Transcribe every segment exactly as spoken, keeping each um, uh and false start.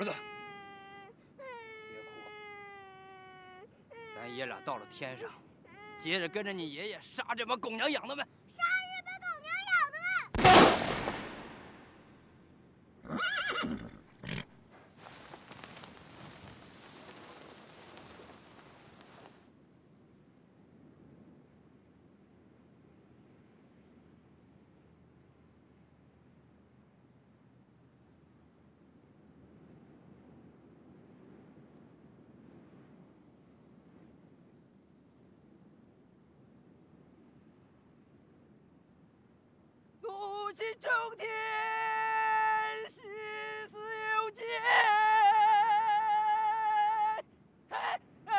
儿子，别哭，咱爷俩到了天上，接着跟着你爷爷杀这帮狗娘养的们。 怒气冲天，西死有间。哎哎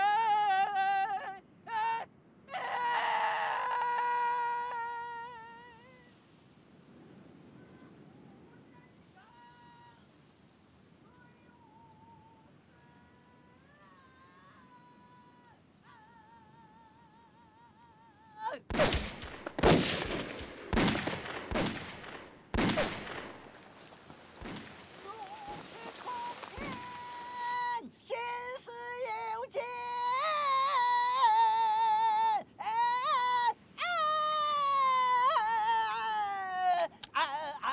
哎哎！心思有间，哎哎哎哎！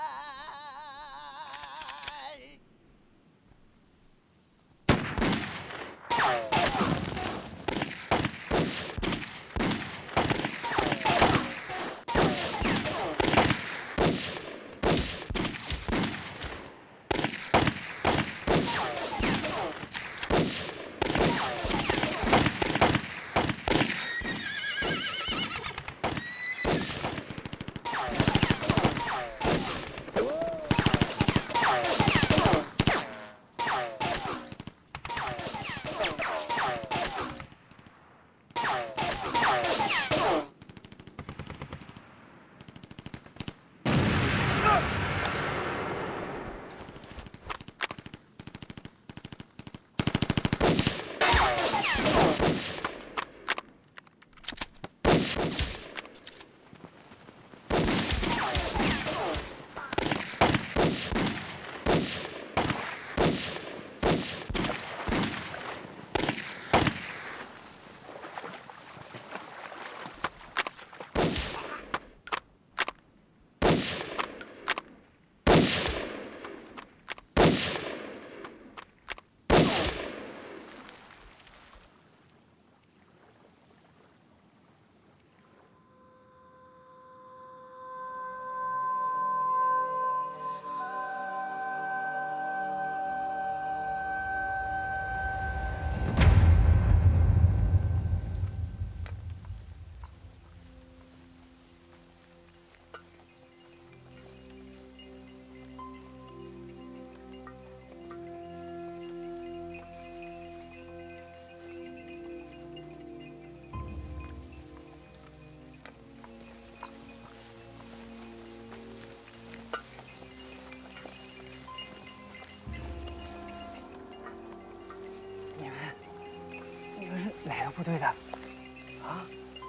哪个部队的？啊？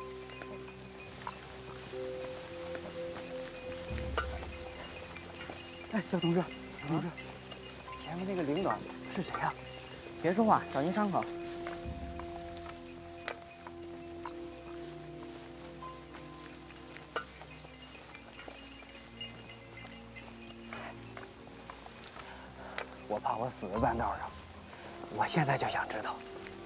哎，小同志，小同志，前面那个领导是谁呀？ 别说话，小心伤口。 我怕我死在半道上，我现在就想知道。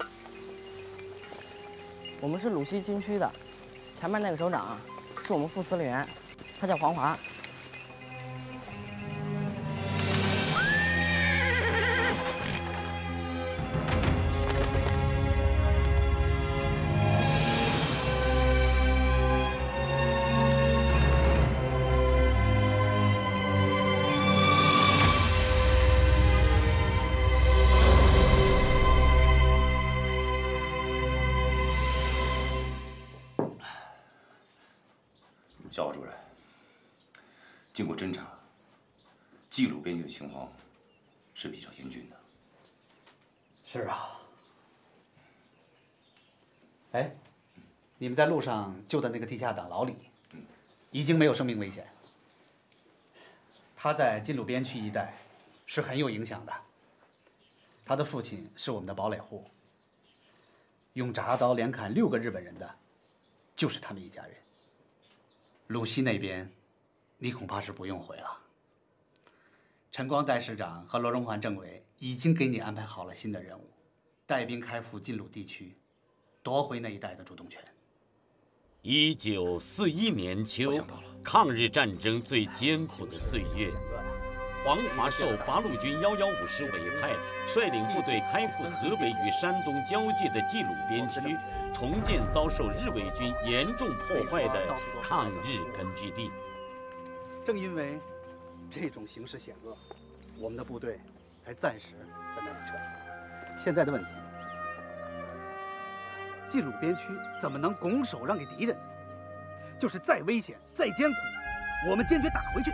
我们是鲁西军区的，前面那个首长啊，是我们副司令员，他叫黄华。 小主任，经过侦查，冀鲁边境的情况是比较严峻的。 是啊。哎，你们在路上救的那个地下党老李，已经没有生命危险。他在冀鲁边区一带是很有影响的。 他的父亲是我们的堡垒户，用铡刀连砍六个日本人的，就是他们一家人。鲁西那边，你恐怕是不用回了。陈光代市长和罗荣桓政委已经给你安排好了新的任务，带兵开赴晋鲁地区，夺回那一带的主动权。 一九四一年秋，抗日战争最艰苦的岁月。 黄华受八路军幺幺五师委派，率领部队开赴河北与山东交界的冀鲁边区，重建遭受日伪军严重破坏的抗日根据地。 正因为这种形势险恶，我们的部队才暂时在那里撤离。现在的问题，冀鲁边区怎么能拱手让给敌人？就是再危险、再艰苦，我们坚决打回去。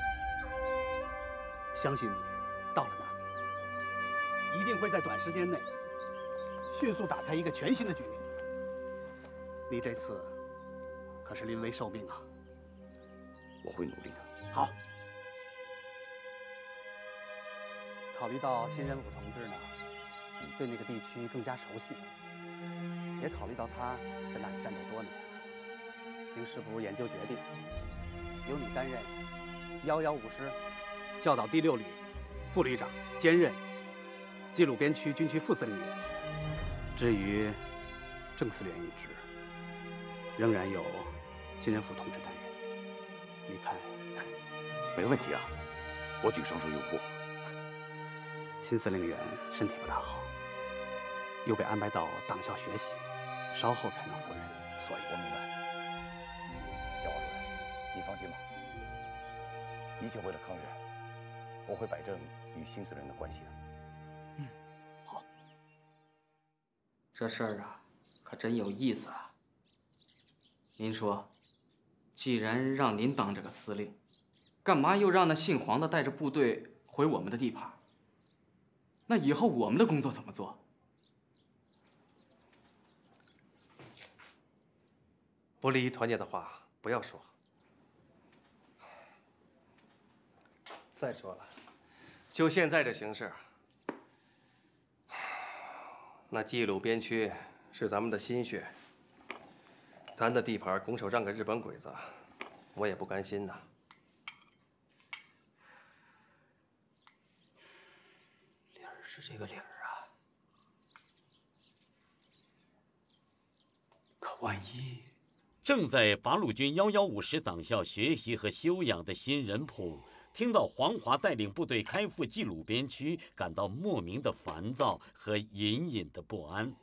相信你，到了那里，一定会在短时间内迅速打开一个全新的局面。你这次可是临危受命啊！ 我会努力的。 好。考虑到新任府同志呢，对那个地区更加熟悉，也考虑到他在那里战斗多年，经师部研究决定，由你担任幺幺五师。 教导第六旅副旅长，兼任冀鲁边区军区副司令员。至于正司令员一职，仍然由新任副同志担任。你看， 没问题啊，我举双手拥护。 新司令员身体不大好，又被安排到党校学习，稍后才能赴任，所以我明白。小王主任，你放心吧，一切为了抗日。 我会摆正与新司令的关系的。 嗯，好。这事儿啊，可真有意思啊。您说，既然让您当这个司令，干嘛又让那姓黄的带着部队回我们的地盘？那以后我们的工作怎么做？ 不利于团结的话，不要说。再说了。 就现在这形势，那冀鲁边区是咱们的心血，咱的地盘拱手让给日本鬼子，我也不甘心呐。 理儿是这个理儿啊，可万一…… 正在八路军幺幺五师党校学习和修养的新人普。 听到黄华带领部队开赴冀鲁边区，感到莫名的烦躁和隐隐的不安。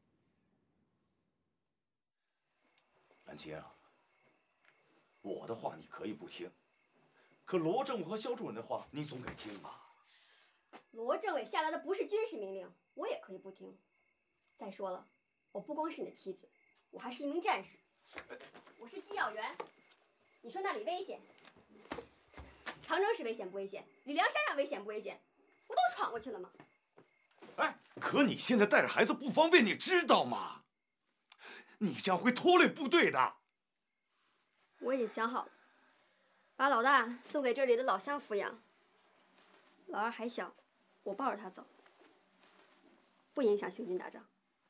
蓝青，我的话你可以不听，可罗政委和肖主任的话你总得听吧？ 罗政委下达的不是军事命令，我也可以不听。再说了，我不光是你的妻子，我还是一名战士，我是机要员。你说那里危险？ 长征是危险不危险？吕梁山上危险不危险？我都闯过去了吗？ 哎，可你现在带着孩子不方便，你知道吗？你这样会拖累部队的。 我已经想好了，把老大送给这里的老乡抚养，老二还小，我抱着他走，不影响行军打仗。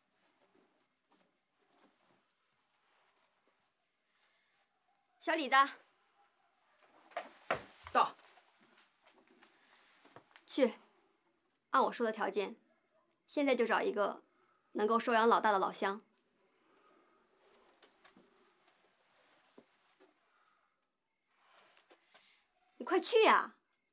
小李子。 到， 去，按我说的条件，现在就找一个能够收养老大的老乡。你快去呀！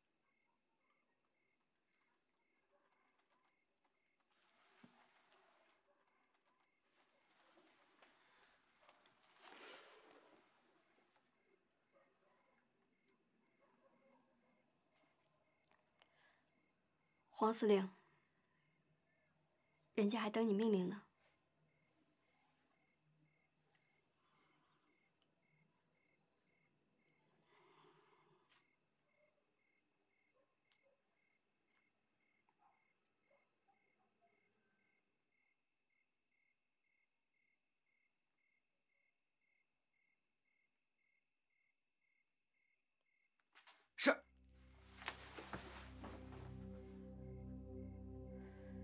黄司令，人家还等你命令呢。 是。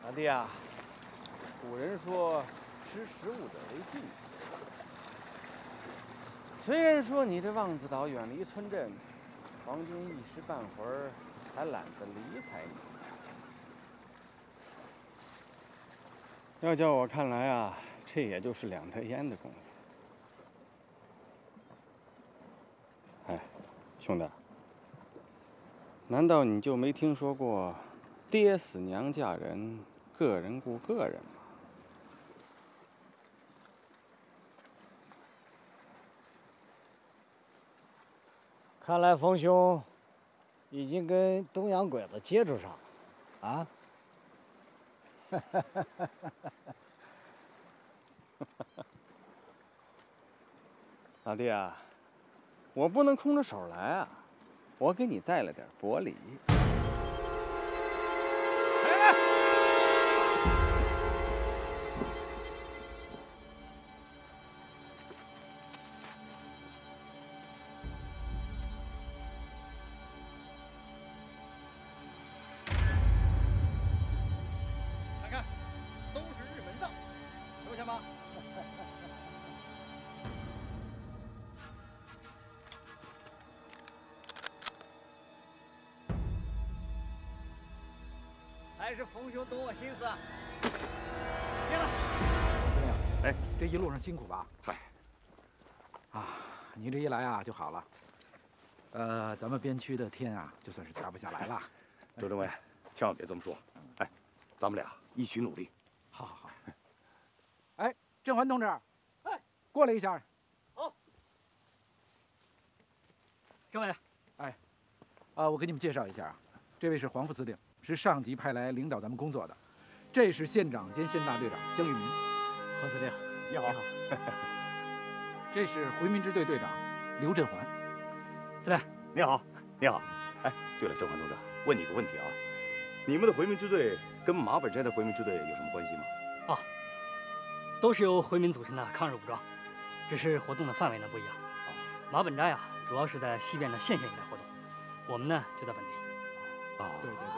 老弟啊，古人说识时务者为俊。虽然说你这望子岛远离村镇，皇军一时半会儿还懒得理睬你。要叫我看来啊，这也就是两袋烟的功夫。哎，兄弟，难道你就没听说过“爹死娘嫁人，个人顾个人”吗？ 看来冯兄已经跟东洋鬼子接触上了，啊？ 老弟啊，我不能空着手来啊，我给你带了点薄礼。哎！看看，都是日本藏，留下吗？ 还是冯兄懂我心思。 进来，司令。哎，这一路上辛苦吧？嗨，啊，你这一来啊就好了。呃，咱们边区的天啊，就算是塌不下来了。 周政委，千万别这么说。哎，咱们俩一起努力。 好好好。哎，甄嬛同志，哎，过来一下。 好。政委， 哎，啊，我给你们介绍一下啊，这位是黄副司令。是上级派来领导咱们工作的，这是县长兼县大队长江玉民。 何司令， 你好。这是回民支队队长刘振环。 司令， 你好，你好。哎，对了，振环同志，问你个问题啊，你们的回民支队跟马本斋的回民支队有什么关系吗？ 啊，都是由回民组成的抗日武装，只是活动的范围呢不一样。马本斋啊，主要是在西边的县县一带活动，我们呢就在本地。 哦，对对对。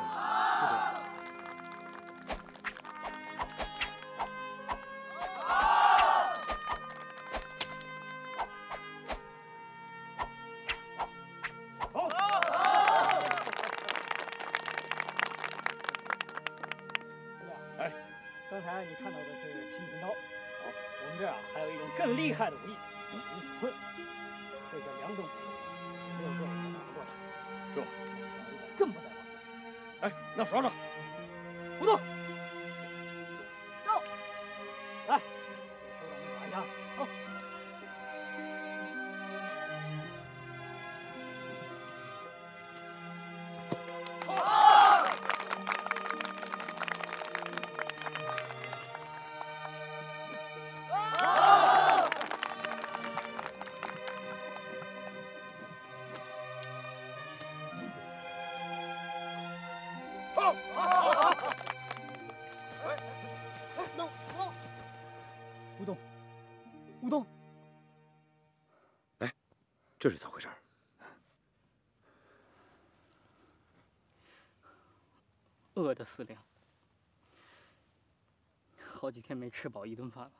刚才你看到的是青铜刀，我们这儿啊还有一种更厉害的武艺——武棍，这叫两种武艺，没有这个打不过他。 是吗？ 小一点更不在话下。 哎，那耍耍。 不动。 走。 来，给首长们打一下。好。 吴东，吴东， 哎，这是咋回事？ 饿的司令，好几天没吃饱一顿饭了。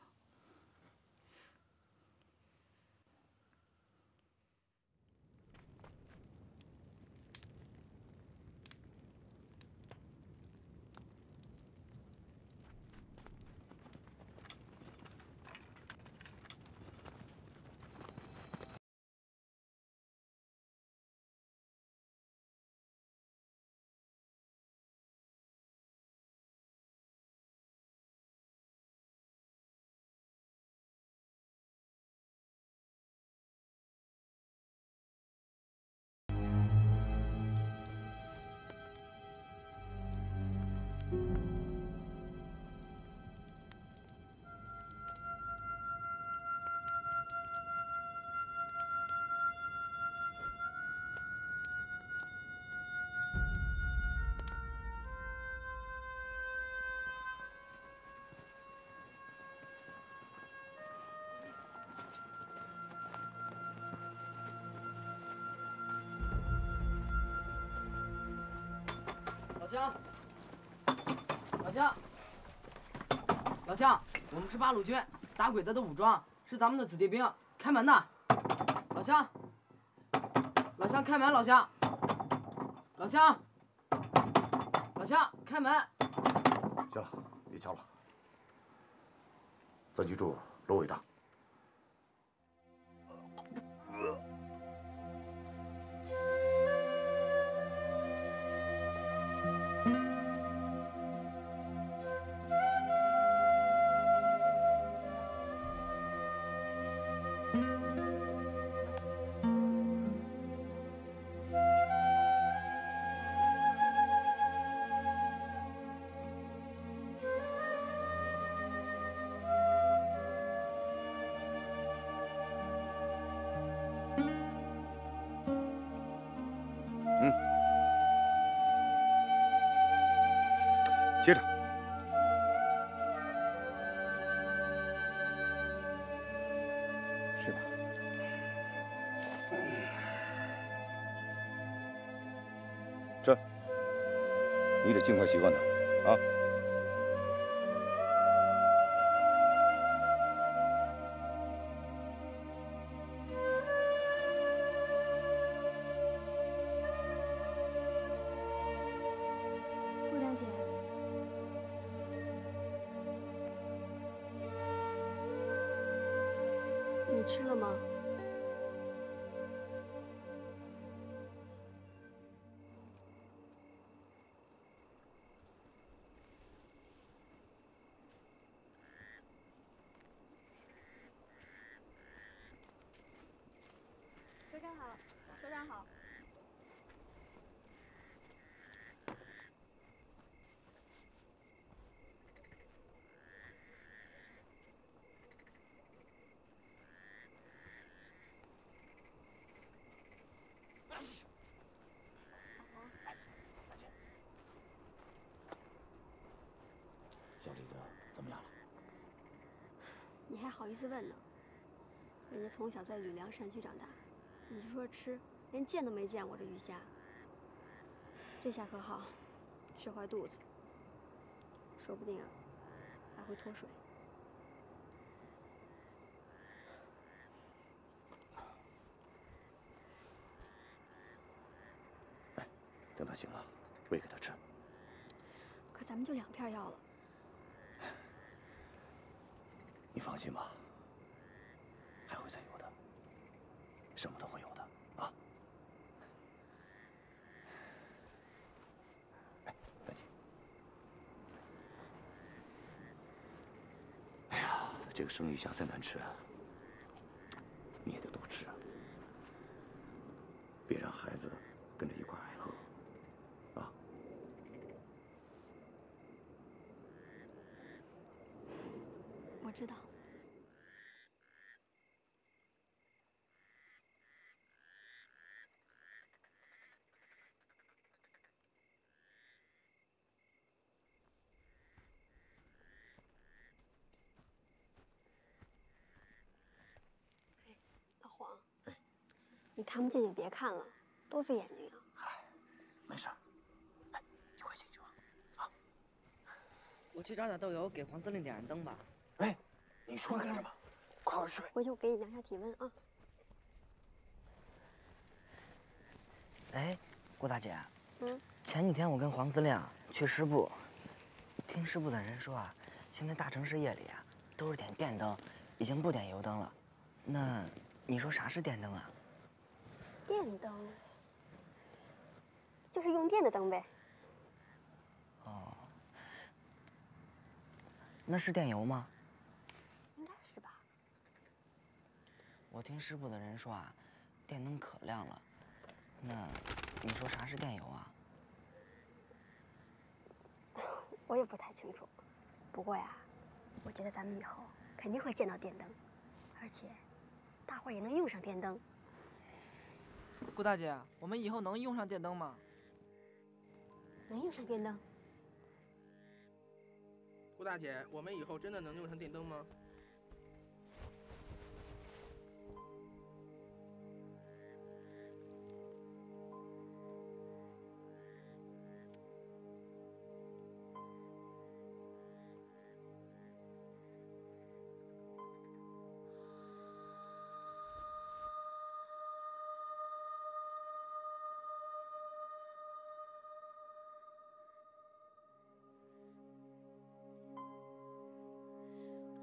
老乡，老乡， 老乡，我们是八路军，打鬼子的武装，是咱们的子弟兵，开门呐！老乡，老乡开门，老乡，老乡，老乡开门！ 行了，别敲了。咱去住罗伟大。 接着， 是吧？ 这，你得尽快习惯它，啊！ 陆良姐。 你吃了吗？首长好，首长好。 小李子怎么样了？ 你还好意思问呢？人家从小在吕梁山区长大，你就说吃，连见都没见过这鱼虾。这下可好，吃坏肚子，说不定啊，还会脱水。 哎，等他醒了，喂给他吃。 可咱们就两片药了。 你放心吧，还会再有的，什么都会有的啊！哎，兰姐，哎呀，这个生鱼虾再难吃，你也得多吃，别让孩子跟着一块挨饿啊！ 我知道。 你看不见就别看了，多费眼睛啊！ 嗨，没事儿。哎，你快进去吧，啊！ 我去找点豆油，给黄司令点上灯吧。 哎，你说干什么？快点睡。 回去我给你量下体温啊。 哎，郭大姐， 嗯， 前几天我跟黄司令去师部，听师部的人说啊，现在大城市夜里啊都是点电灯，已经不点油灯了。那你说啥是电灯啊？ 电灯，就是用电的灯呗。 哦，那是电油吗？ 应该是吧。 我听师部的人说啊，电灯可亮了。那你说啥是电油啊？ 我也不太清楚，不过呀，我觉得咱们以后肯定会见到电灯，而且大伙儿也能用上电灯。 顾大姐，我们以后能用上电灯吗？ 能用上电灯？ 顾大姐，我们以后真的能用上电灯吗？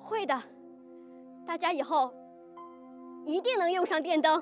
会的，大家以后一定能用上电灯。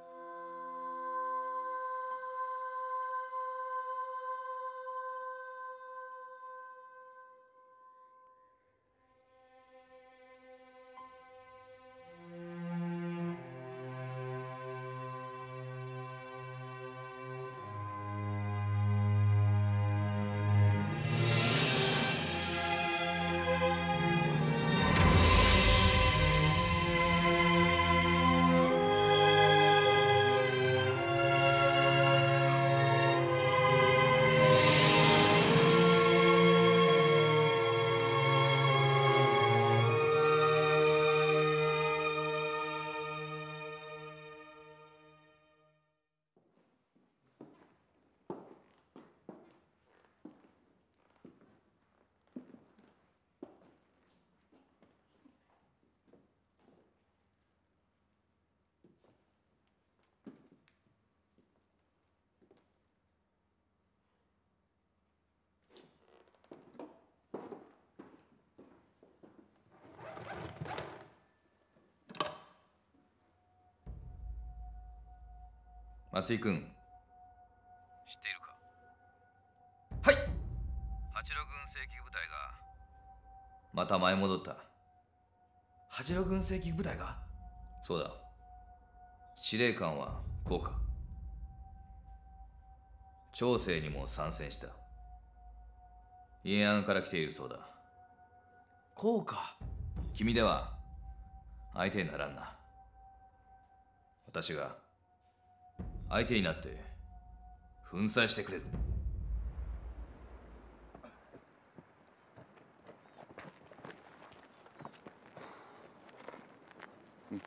松井君、知っているか？はい。八路軍正規部隊がまた舞い戻った。八路軍正規部隊が？そうだ。司令官は効果。長征にも参戦した。延安から来ているそうだ。効果？君では相手にならんな。私が相手になって粉砕してくれる。 嗯，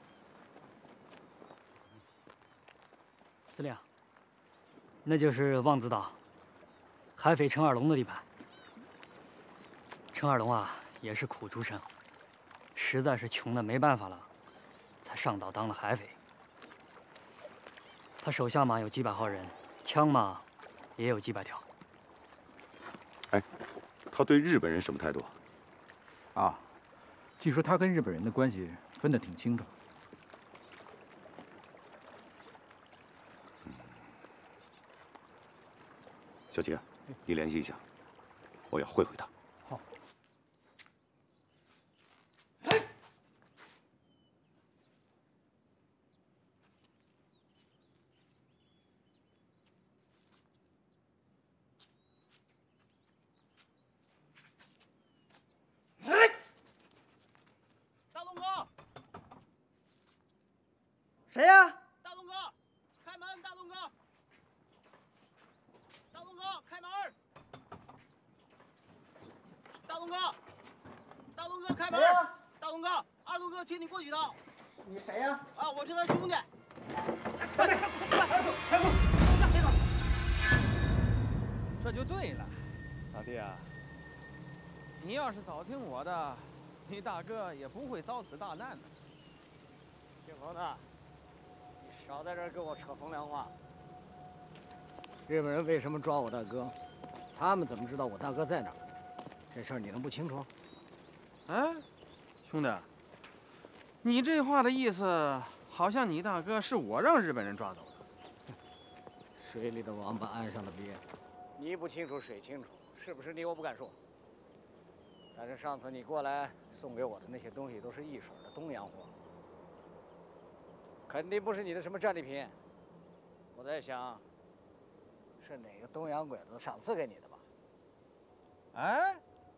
司令，那就是望子岛，海匪陈二龙的地盘。陈二龙啊，也是苦出身，实在是穷的没办法了，才上岛当了海匪。他手下嘛有几百号人，枪嘛也有几百条。 哎，他对日本人什么态度？ 啊，据说他跟日本人的关系分得挺清楚。 小杰，你联系一下，我要会会他。 好。 谁呀？ 大龙哥，开门！大龙哥，大龙哥，开门！大龙哥，大龙哥，开门！大龙哥，二龙哥，请你过去一趟。 你谁呀？ 啊，我是他兄弟。 快点，快快快快！这就对了，老弟啊，你要是早听我的，你大哥也不会遭此大难的。 姓冯的。少在这儿跟我扯风凉话！日本人为什么抓我大哥？他们怎么知道我大哥在哪儿？这事儿你能不清楚？ 哎，兄弟，你这话的意思，好像你大哥是我让日本人抓走的。 水里的王八，岸上的鳖，你不清楚，水清楚，是不是你？我不敢说。但是上次你过来送给我的那些东西，都是一水的东洋货。肯定不是你的什么战利品，我在想，是哪个东洋鬼子赏赐给你的吧？ 哎，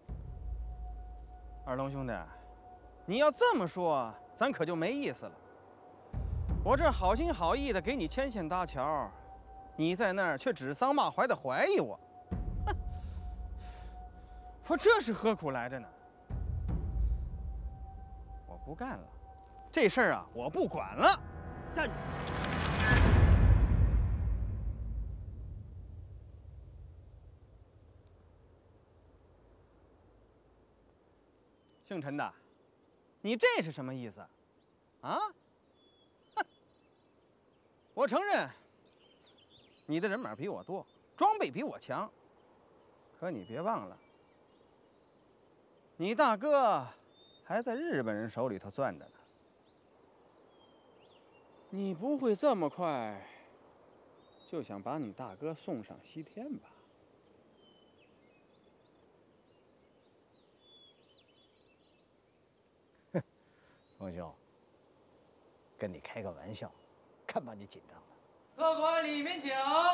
二龙兄弟，你要这么说，咱可就没意思了。我这好心好意的给你牵线搭桥，你在那儿却指桑骂槐的怀疑我，哼！我这是何苦来着呢？我不干了，这事儿啊，我不管了。站住！姓陈的，你这是什么意思？啊？哼！我承认，你的人马比我多，装备比我强，可你别忘了，你大哥还还在日本人手里头攥着呢。你不会这么快就想把你大哥送上西天吧？ 冯兄，跟你开个玩笑，看把你紧张的。 客官里面请。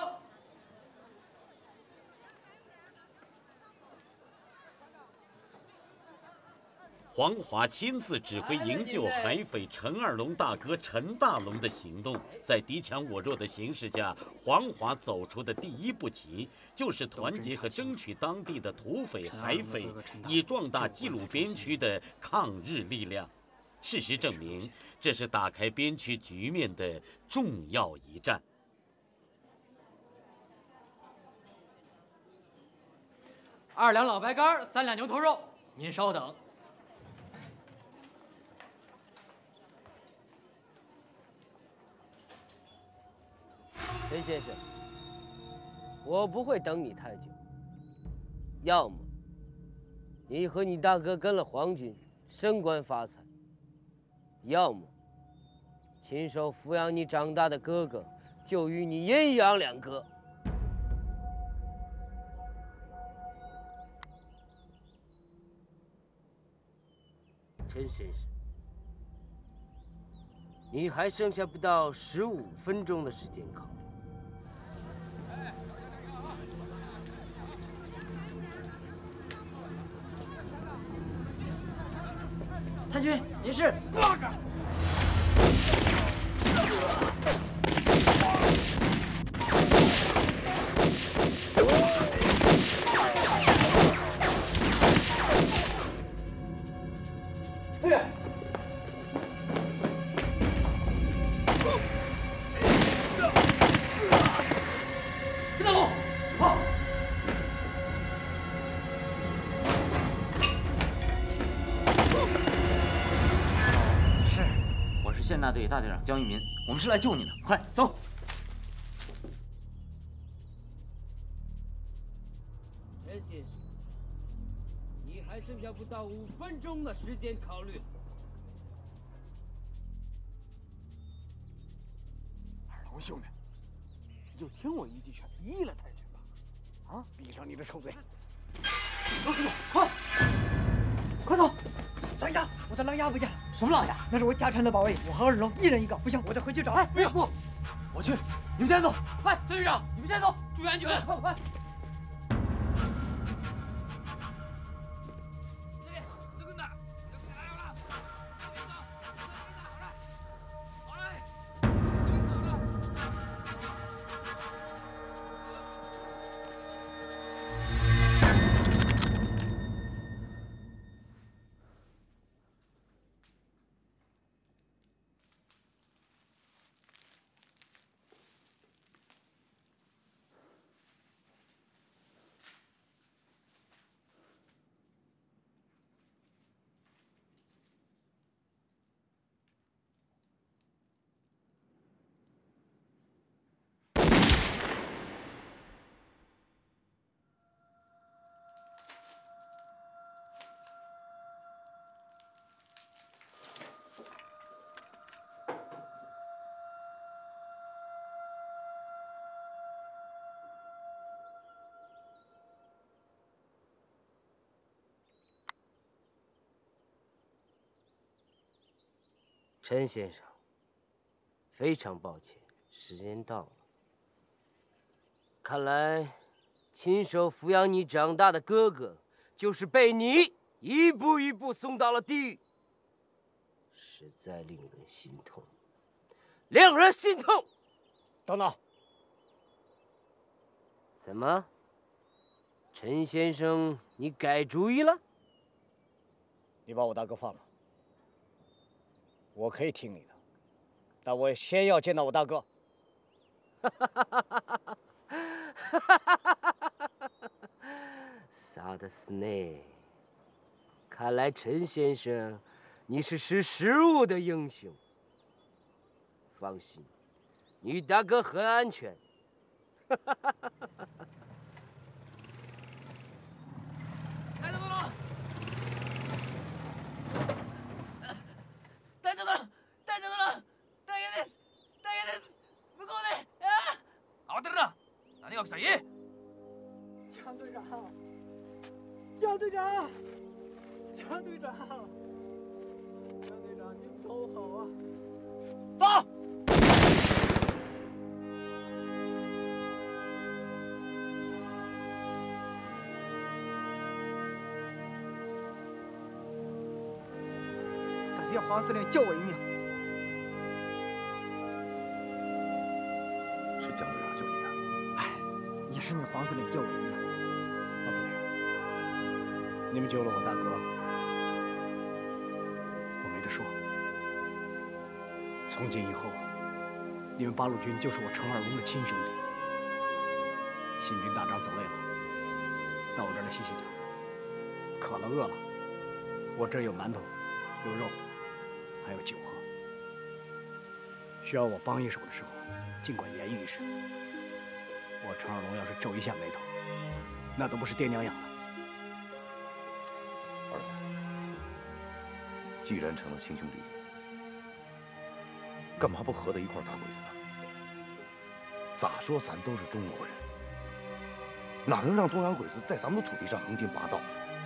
黄华亲自指挥营救海匪陈二龙大哥陈大龙的行动，在敌强我弱的形势下，黄华走出的第一步棋就是团结和争取当地的土匪海匪，以壮大冀鲁边区的抗日力量。事实证明，这是打开边区局面的重要一战。 二两老白干，三两牛头肉，您稍等。 陈先生，我不会等你太久。要么你和你大哥跟了皇军，升官发财；要么亲手抚养你长大的哥哥，就与你阴阳两隔。陈先生，你还剩下不到十五分钟的时间考虑。 太君，您是？ 别打龙，好。是，我是县大队大队长江玉民，我们是来救你的，快走。 陈先生，你还剩下不到五分钟的时间考虑。 二龙兄弟，你就听我一句劝，依了太君吧。啊，闭上你的臭嘴！快快快，快走！等一下，我的狼牙不见了。 什么狼牙？ 那是我家产的宝贝，我和二龙一人一个。不行，我得回去找。 哎，不要不， 我去， 你们先走。快，江队长，你们先走，注意安全。快快。 陈先生，非常抱歉，时间到了。看来，亲手抚养你长大的哥哥，就是被你一步一步送到了地狱，实在令人心痛，令人心痛。 等等， 怎么，陈先生，你改主意了？ 你把我大哥放了。我可以听你的，但我先要见到我大哥。 萨德斯内，看来陈先生，你是识时务的英雄。放心，你大哥很安全。 来，等等等。 里？ 江队长，江队长，江队长，江队长，您走好啊！ 走。 感谢黄司令救我一命。 是江队长救你的。 哎，也是你黄司令救我一命。 黄司令，你们救了我大哥，我没得说。从今以后，你们八路军就是我程二龙的亲兄弟。新军打仗走累了，到我这儿来歇歇脚。渴了饿了，我这儿有馒头，有肉，还有酒喝。需要我帮一手的时候，尽管言语一声。我程二龙要是皱一下眉头，那都不是爹娘养的。 二龙，既然成了亲兄弟，干嘛不合在一块打鬼子呢？咋说咱都是中国人，哪能让东洋鬼子在咱们的土地上横行霸道？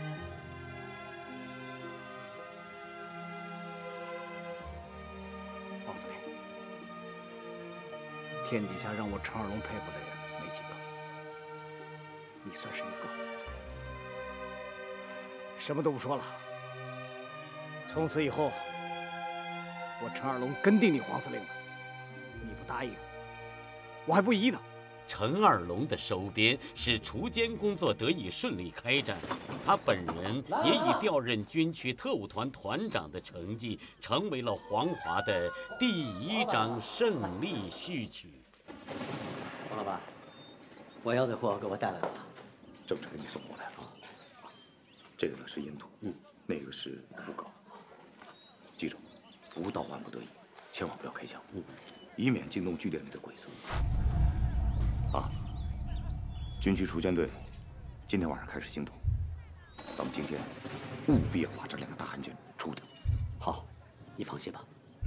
王司令，天底下让我程二龙佩服的人没几个，你算是一个。什么都不说了，从此以后，我程二龙跟定你黄司令了。你不答应，我还不依呢。 程二龙的收编使锄奸工作得以顺利开展，他本人也以调任军区特务团团长的成绩，成为了黄华的第一张胜利序曲。 王老板，我要的货给我带来了， 正是给你送过来了。这个呢是阴土，嗯，那个是布稿。记住，不到万不得已，千万不要开枪，嗯，以免惊动据点里的鬼子。啊，军区锄奸队今天晚上开始行动，咱们今天务必要把这两个大汉奸除掉。 好，你放心吧。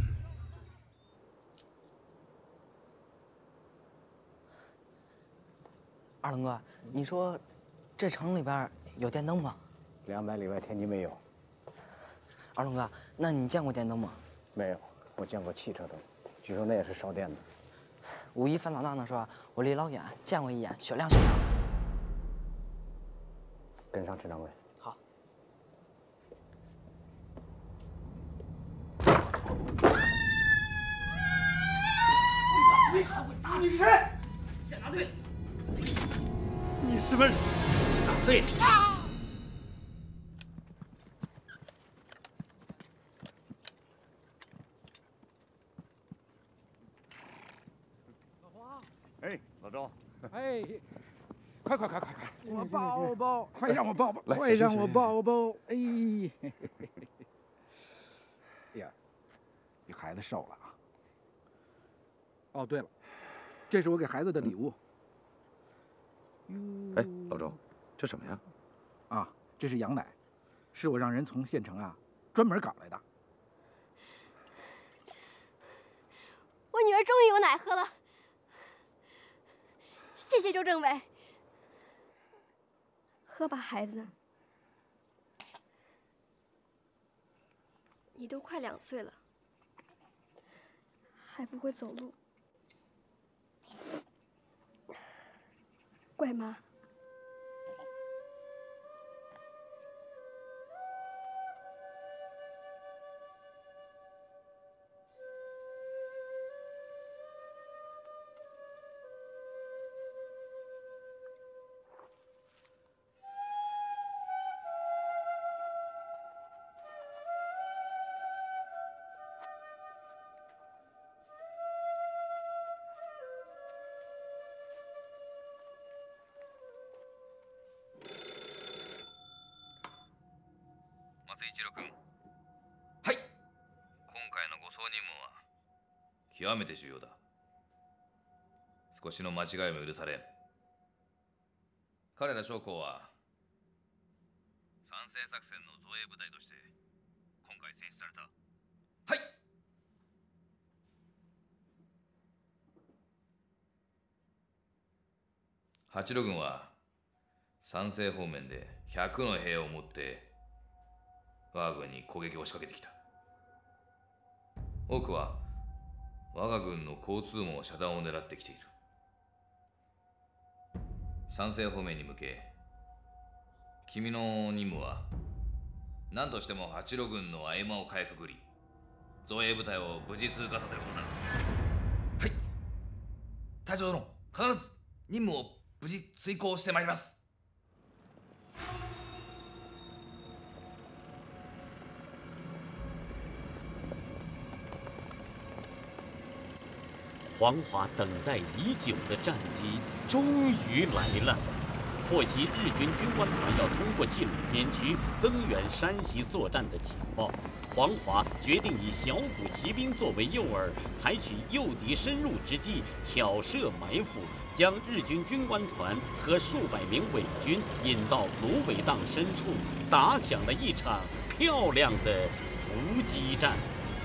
二龙哥，你说这城里边有电灯吗？ 两百里外天津没有。 二龙哥，那你见过电灯吗？ 没有，我见过汽车灯，据说那也是烧电的。 五一范老大那说，我离老远见过一眼，雪亮雪亮。 跟上陈掌柜。 好。 最后会打死你！先拿队。 你是问拿队。 哎，老周， 哎，快快快快快， 我抱抱， 快让我抱抱， 来快让我抱抱，哎，哎呀，你孩子瘦了啊。哦，对了，这是我给孩子的礼物。 哎，老周，这什么呀？ 啊，这是羊奶，是我让人从县城啊专门搞来的。 我女儿终于有奶喝了。谢谢周政委，喝吧，孩子。你都快两岁了，还不会走路，乖妈。 一郎君。はい。今回の護送任務は極めて重要だ。少しの間違いも許されん。彼ら将校は参戦作戦の造営部隊として今回選出された。はい。 八路軍は山西方面でひゃくの兵を持って我が軍に攻撃を仕掛けてきた。多くは我が軍の交通網遮断を狙ってきている。山西方面に向け、君の任務は何としても八路軍の合間をかいくぐり、造営部隊を無事通過させることだ。はい、隊長殿、必ず任務を無事遂行してまいります。 黄华等待已久的战机终于来了。获悉日军军官团要通过冀鲁边区增援山西作战的情报，黄华决定以小股骑兵作为诱饵，采取诱敌深入之计，巧设埋伏，将日军军官团和数百名伪军引到芦苇荡深处，打响了一场漂亮的伏击战。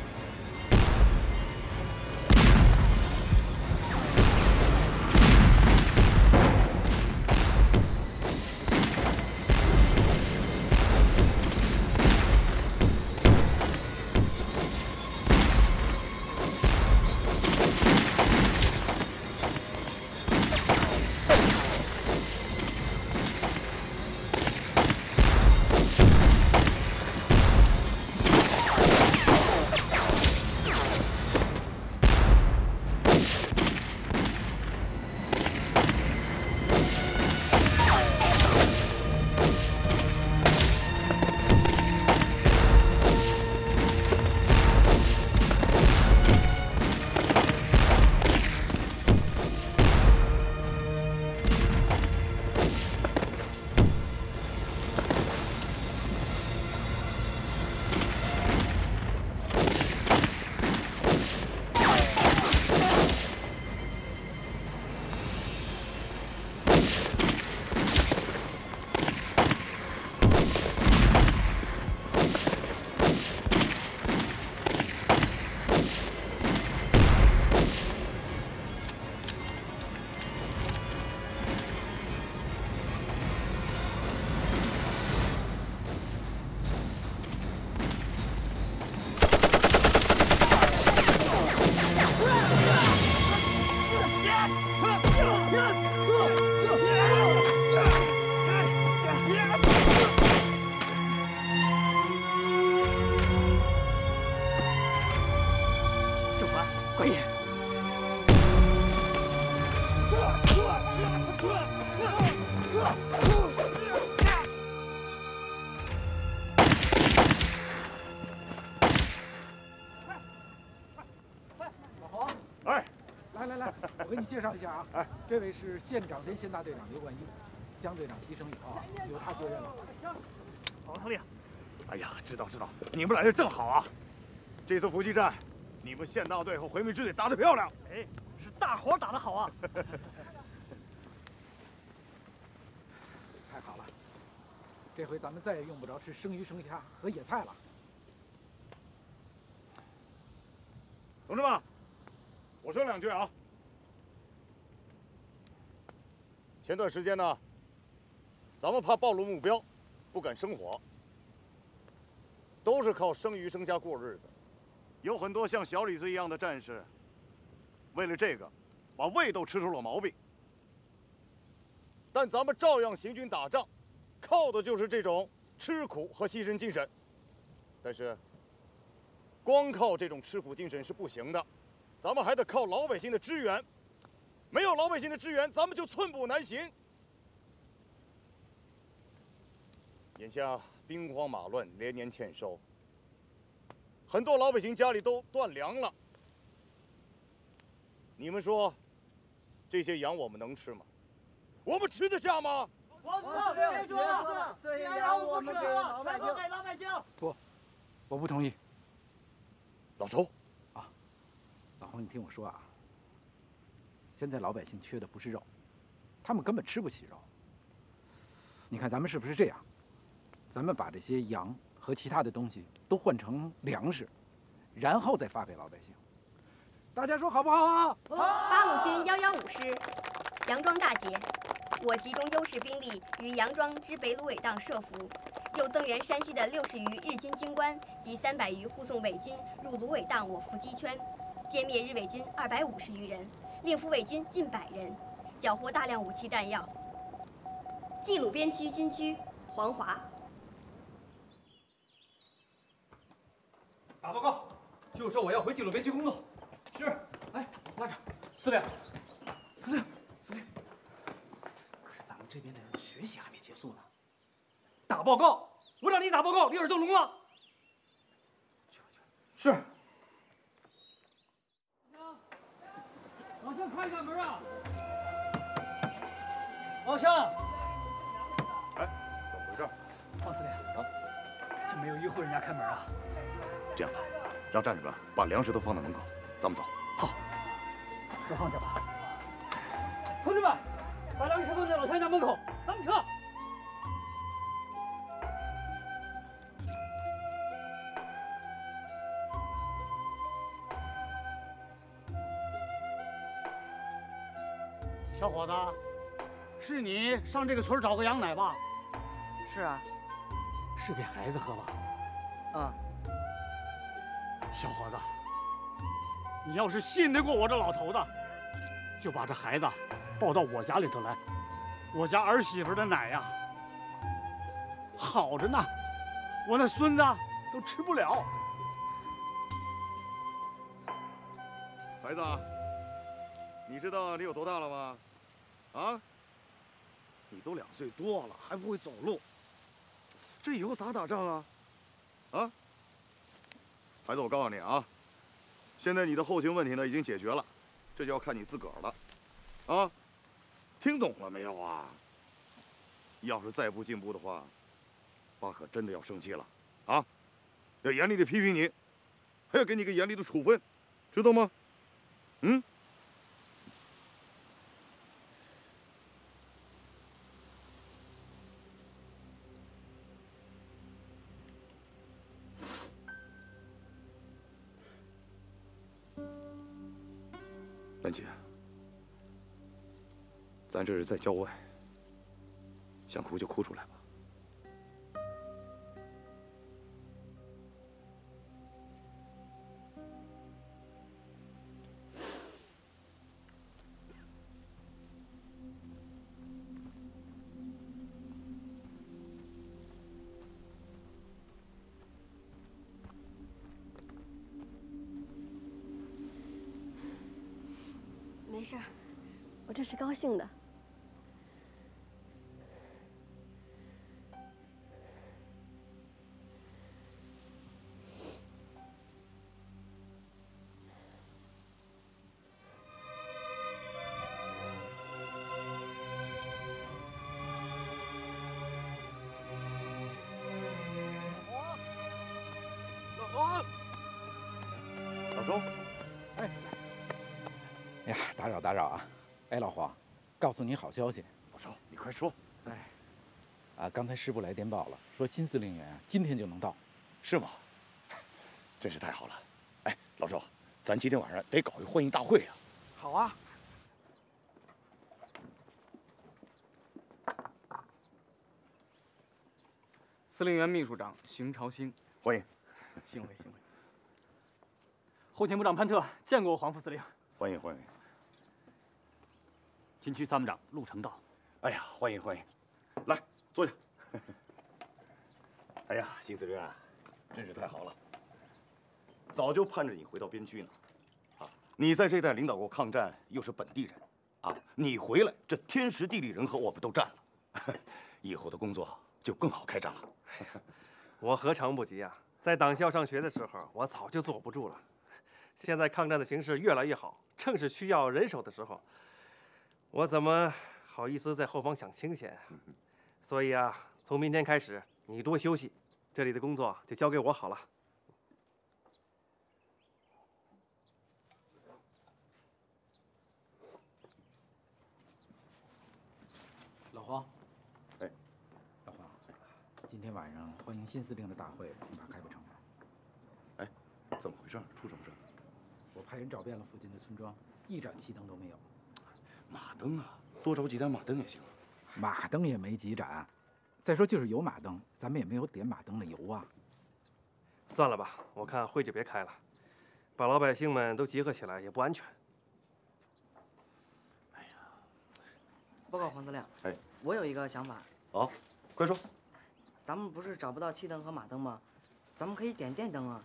介绍一下啊，哎，这位是县长兼县大队长刘冠英，江队长牺牲以后啊，由他接任了。 王司令，哎呀，知道知道，你们来的正好啊！这次伏击战，你们县大队和回民支队打得漂亮。 哎，是大伙打得好啊！ 太好了，这回咱们再也用不着吃生鱼生虾和野菜了。 同志们，我说两句啊。前段时间呢，咱们怕暴露目标，不敢生火，都是靠生鱼生虾过日子。有很多像小李子一样的战士，为了这个，把胃都吃出了毛病。但咱们照样行军打仗，靠的就是这种吃苦和牺牲精神。但是，光靠这种吃苦精神是不行的，咱们还得靠老百姓的支援。没有老百姓的支援，咱们就寸步难行。眼下兵荒马乱，连年欠收，很多老百姓家里都断粮了。你们说，这些羊我们能吃吗？我们吃得下吗？ 王司令，别说了，这些羊我们不吃了，全都给老百姓。 不，我不同意。 老周， 啊，老黄，你听我说啊。现在老百姓缺的不是肉，他们根本吃不起肉。你看咱们是不是这样？咱们把这些羊和其他的东西都换成粮食，然后再发给老百姓。大家说好不好啊？ 八路军幺幺五师，杨庄大捷， 我集中优势兵力于杨庄之北芦苇荡设伏，又增援山西的六十余日军军官及三百余护送伪军入芦苇荡我伏击圈，歼灭日伪军二百五十余人，令俘伪军近百人，缴获大量武器弹药。冀鲁边区军区黄华。 打报告，就说我要回冀鲁边区工作。是。哎，拉长，司令，司令，司令。可是咱们这边的学习还没结束呢。打报告，我让你打报告，你耳朵聋了？去吧去吧。是。老乡，开开门啊！老乡。 哎，怎么回事？ 王司令啊，这没有一户人家开门啊。 这样吧，让战士们把粮食都放在门口，咱们走。 好，都放下吧。同志们，把粮食放在老乡家门口，咱们撤。小伙子，是你上这个村找个羊奶吧？ 是啊。 是给孩子喝吧？ 嗯。 小伙子，你要是信得过我这老头子，就把这孩子抱到我家里头来。我家儿媳妇的奶呀，好着呢，我那孙子都吃不了。 孩子，你知道你有多大了吗？啊？你都两岁多了，还不会走路，这以后咋打仗啊？啊？孩子，我告诉你啊，现在你的后勤问题呢已经解决了，这就要看你自个儿了，啊，听懂了没有啊？要是再不进步的话，爸可真的要生气了，啊，要严厉的批评你，还要给你个严厉的处分，知道吗？嗯？兰姐，咱这是在郊外，想哭就哭出来吧。 没事儿，我这是高兴的。 老黄，老周， 哎。哎呀，打扰打扰啊！哎，老黄，告诉你好消息。 老周，你快说。 哎，啊，刚才师部来电报了，说新司令员今天就能到。 是吗？真是太好了。哎，老周，咱今天晚上得搞一欢迎大会啊。 好啊。 司令员秘书长邢朝兴， 欢迎。 幸会幸会。后勤部长潘特见过黄副司令。 欢迎欢迎。 军区参谋长陆成道。 哎呀，欢迎欢迎，来坐下。哎呀，邢司令员，真是太好了，早就盼着你回到边区呢。啊，你在这带领导过抗战，又是本地人，啊，你回来这天时地利人和我们都占了，以后的工作就更好开展了。 我何尝不急啊！在党校上学的时候，我早就坐不住了。现在抗战的形势越来越好，正是需要人手的时候，我怎么好意思在后方享清闲？所以啊，从明天开始，你多休息，这里的工作就交给我好了。 老黄， 哎， 老黄，今天晚上欢迎新司令的大会恐怕开不成了。 哎，怎么回事？出什么事？ 我派人找遍了附近的村庄，一盏汽灯都没有。 马灯啊，多找几盏马灯也行。 马灯也没几盏。再说，就是有马灯，咱们也没有点马灯的油啊。 算了吧，我看会就别开了，把老百姓们都集合起来也不安全。 报告黄司令， 哎， 我有一个想法。 哦，快说。 咱们不是找不到气灯和马灯吗？咱们可以点电灯啊。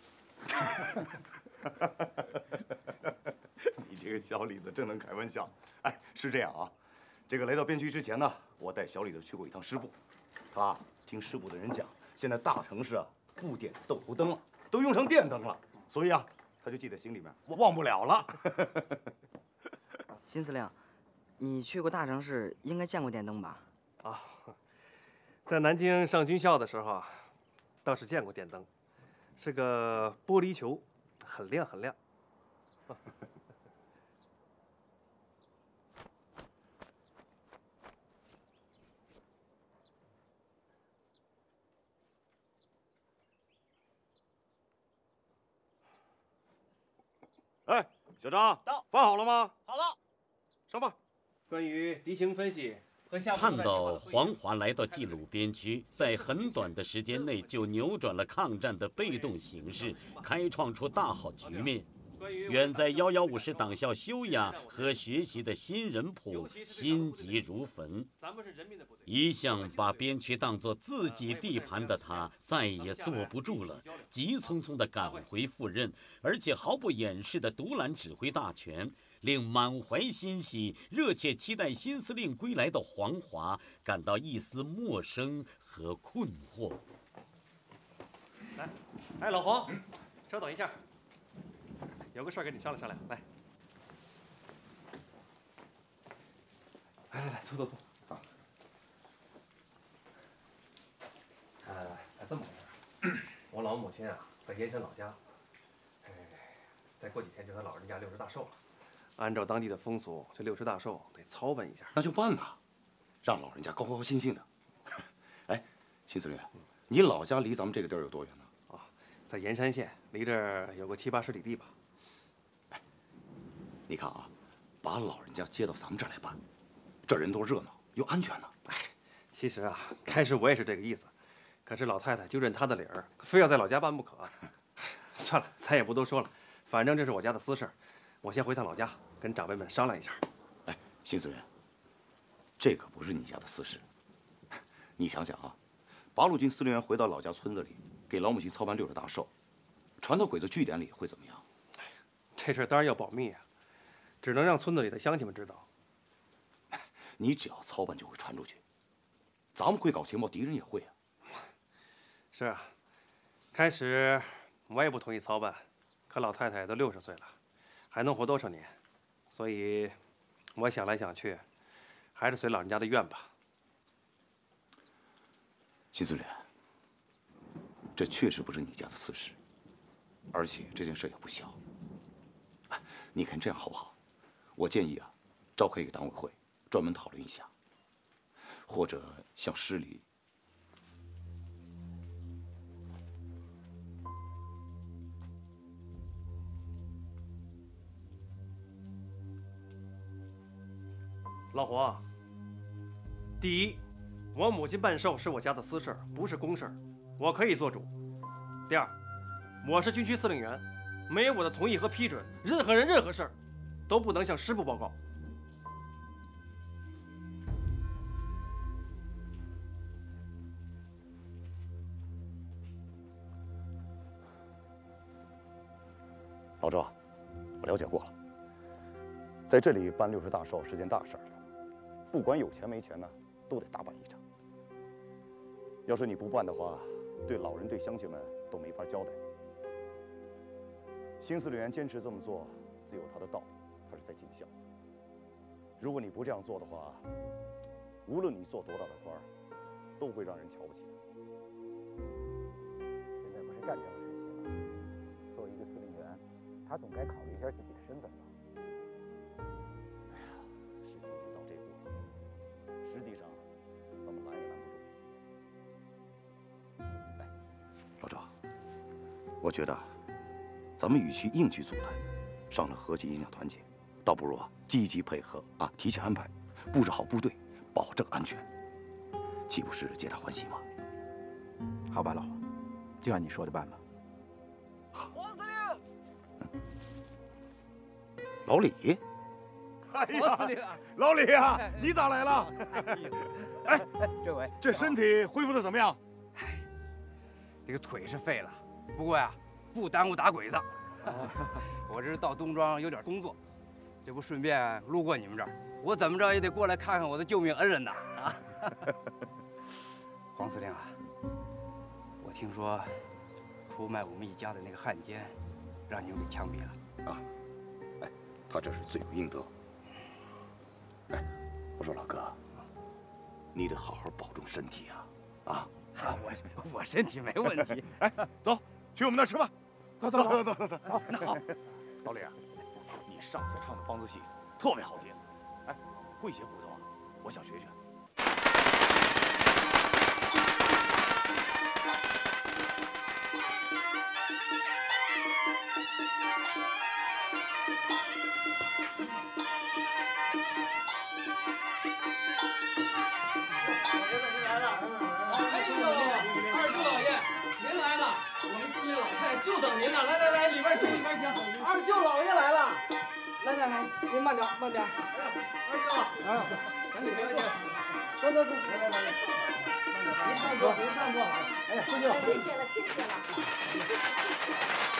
你这个小李子真能开玩笑。哎，是这样啊，这个来到边区之前呢，我带小李子去过一趟师部，他听师部的人讲，现在大城市啊不点豆头灯了，都用成电灯了，所以啊，他就记在心里面，我忘不了了。 辛司令，你去过大城市，应该见过电灯吧？ 啊，在南京上军校的时候啊，倒是见过电灯，是个玻璃球，很亮很亮。 哎，小张， 到， 饭好了吗？ 好了， 上吧。 关于敌情分析和下看到黄华来到冀鲁边区，在很短的时间内就扭转了抗战的被动形势，开创出大好局面。远在幺幺五师党校修养和学习的新人普心急如焚。一向把边区当作自己地盘的他，再也坐不住了，急匆匆地赶回赴任，而且毫不掩饰地独揽指挥大权，令满怀欣喜、热切期待新司令归来的黄华感到一丝陌生和困惑。 来，哎，老黄，稍等一下。有个事儿跟你商量商量，来，来来来，坐坐坐。啊。呃，这么回事，我老母亲啊，在盐山老家，哎，再过几天就她老人家六十大寿了。按照当地的风俗，这六十大寿得操办一下。 那就办呐，让老人家高高兴兴的。哎，辛司令，你老家离咱们这个地儿有多远呢？ 啊，在盐山县，离这儿有个七八十里地吧。 你看啊，把老人家接到咱们这儿来办，这人多热闹又安全呢。 哎，其实啊，开始我也是这个意思，可是老太太就认她的理儿，非要在老家办不可。算了，咱也不多说了，反正这是我家的私事，我先回趟老家，跟长辈们商量一下。 哎，辛司令，这可不是你家的私事。你想想啊，八路军司令员回到老家村子里，给老母亲操办六十大寿，传到鬼子据点里会怎么样？ 这事儿当然要保密啊。只能让村子里的乡亲们知道。 你只要操办就会传出去，咱们会搞情报，敌人也会啊。 是啊，开始我也不同意操办，可老太太都六十岁了，还能活多少年？所以，我想来想去，还是随老人家的愿吧。 辛司令，这确实不是你家的私事，而且这件事也不小。你看这样好不好？我建议啊，召开一个党委会，专门讨论一下，或者向市里。 老黄，第一，我母亲办寿是我家的私事，不是公事，我可以做主。第二，我是军区司令员，没有我的同意和批准，任何人任何事儿都不能向师部报告。 老周，我了解过了，在这里办六十大寿是件大事儿，不管有钱没钱呢，都得大办一场。要是你不办的话，对老人对乡亲们都没法交代。新司令员坚持这么做，自有他的道理，他是在尽孝。如果你不这样做的话，无论你做多大的官儿，都会让人瞧不起的。 现在不是战争时期吗？作为一个司令员，他总该考虑一下自己的身份吧。 哎呀，事情已经到这步了，实际上咱们拦也拦不住。哎，老赵，我觉得咱们与其硬去阻拦，商量和气影响团结，倒不如啊积极配合啊，提前安排，布置好部队， 保证安全，岂不是皆大欢喜吗？ 好吧，老黄，就按你说的办吧。 黄司令， 老李， 哎黄司令， 老李呀，你咋来了？哎， 这位， 这身体恢复的怎么样？ 这个腿是废了，不过呀，不耽误打鬼子。我这是到东庄有点工作，这不顺便路过你们这儿，我怎么着也得过来看看我的救命恩人呐！啊，黄司令啊，我听说出卖我们一家的那个汉奸，让你们给枪毙了。 啊，哎，他这是罪有应得。哎，我说老哥，你得好好保重身体啊！啊， 我我身体没问题。 哎，走，去我们那儿吃饭。 走走走走走走。 好，那好。老李啊，你上次唱的梆子戏特别好听，哎，会写鼓奏啊？我想学学。 就等您呢，来来来，里边请，里边请。二舅老爷来了，来来来，您慢点，慢点。二舅，啊，赶紧请，请。走走走，来来来来，您上座，您上座。哎呀，四舅， 谢谢了，谢谢了，谢谢谢谢。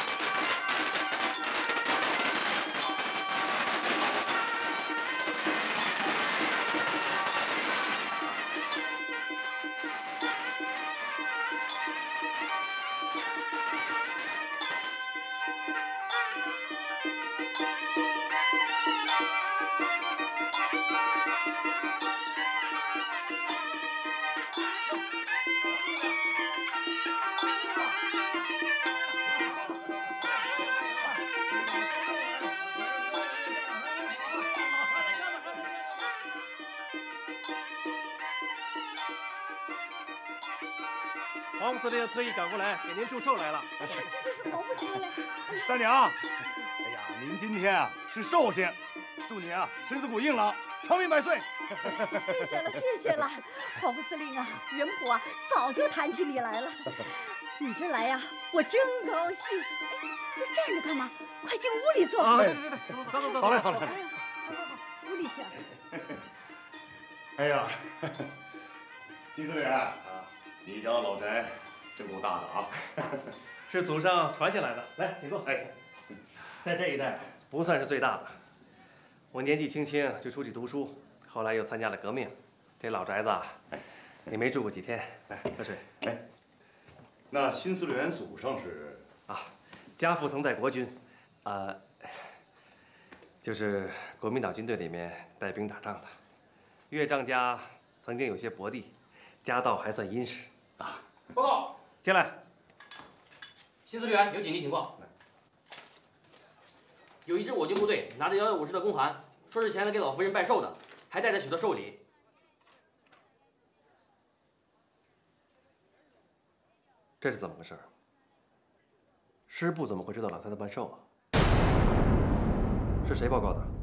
黄副司令特意赶过来给您祝寿来了。 这就是黄副司令。 大娘，哎呀，您今天啊是寿星，祝您啊身子骨硬朗，长命百岁。 谢谢了，谢谢了，黄副司令啊，人普啊早就谈起你来了。你这来呀、啊，我真高兴。哎，这站着干嘛？快进屋里坐。 啊，对对对，走走走， 好嘞好嘞。 哎呀，好好好，屋里去。 哎呀，金司令啊，你家老宅真够大的啊！ 是祖上传下来的。来，请坐。 哎， 在这一代不算是最大的。我年纪轻轻就出去读书，后来又参加了革命。这老宅子啊，也没住过几天。来，喝水。 哎，那新司令员祖上是啊，家父曾在国军，啊，就是国民党军队里面带兵打仗的。岳丈家曾经有些薄地，家道还算殷实啊。 报告， 进来。 新司令员有紧急情况，有一支我军部队拿着遥遥武士的公函，说是前来给老夫人拜寿的，还带着许多寿礼。 这是怎么回事？师部怎么会知道老太太办寿啊？是谁报告的？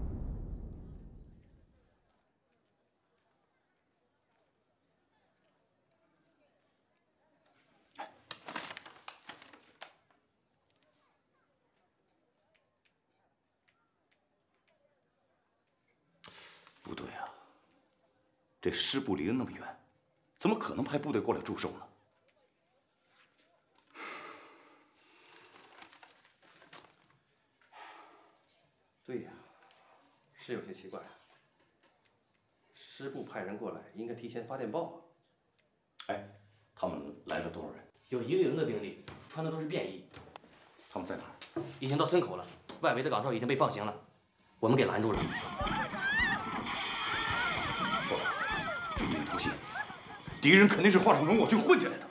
不对啊，这师部离得那么远，怎么可能派部队过来祝寿呢？ 对呀，是有些奇怪。师部派人过来，应该提前发电报啊。 哎，他们来了多少人？ 有一个营的兵力，穿的都是便衣。 他们在哪儿？ 已经到村口了，外围的岗哨已经被放行了，我们给拦住了。 异名突现，敌人肯定是化成龙我军混进来的。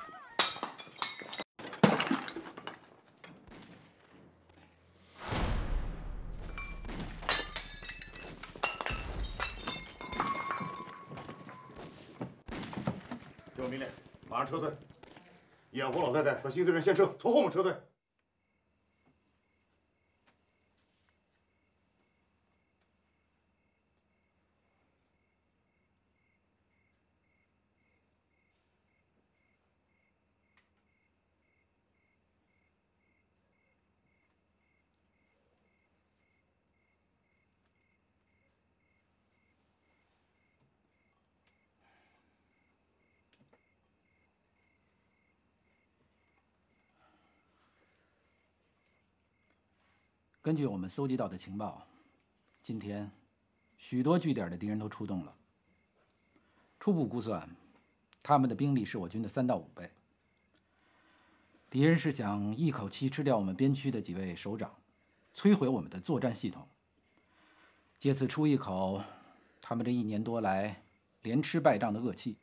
听我命令，马上撤退！叶虎老太太和新司令先撤，从后面撤退。 根据我们搜集到的情报，今天许多据点的敌人都出动了。初步估算，他们的兵力是我军的三到五倍。敌人是想一口气吃掉我们边区的几位首长，摧毁我们的作战系统，借此出一口他们这一年多来连吃败仗的恶气。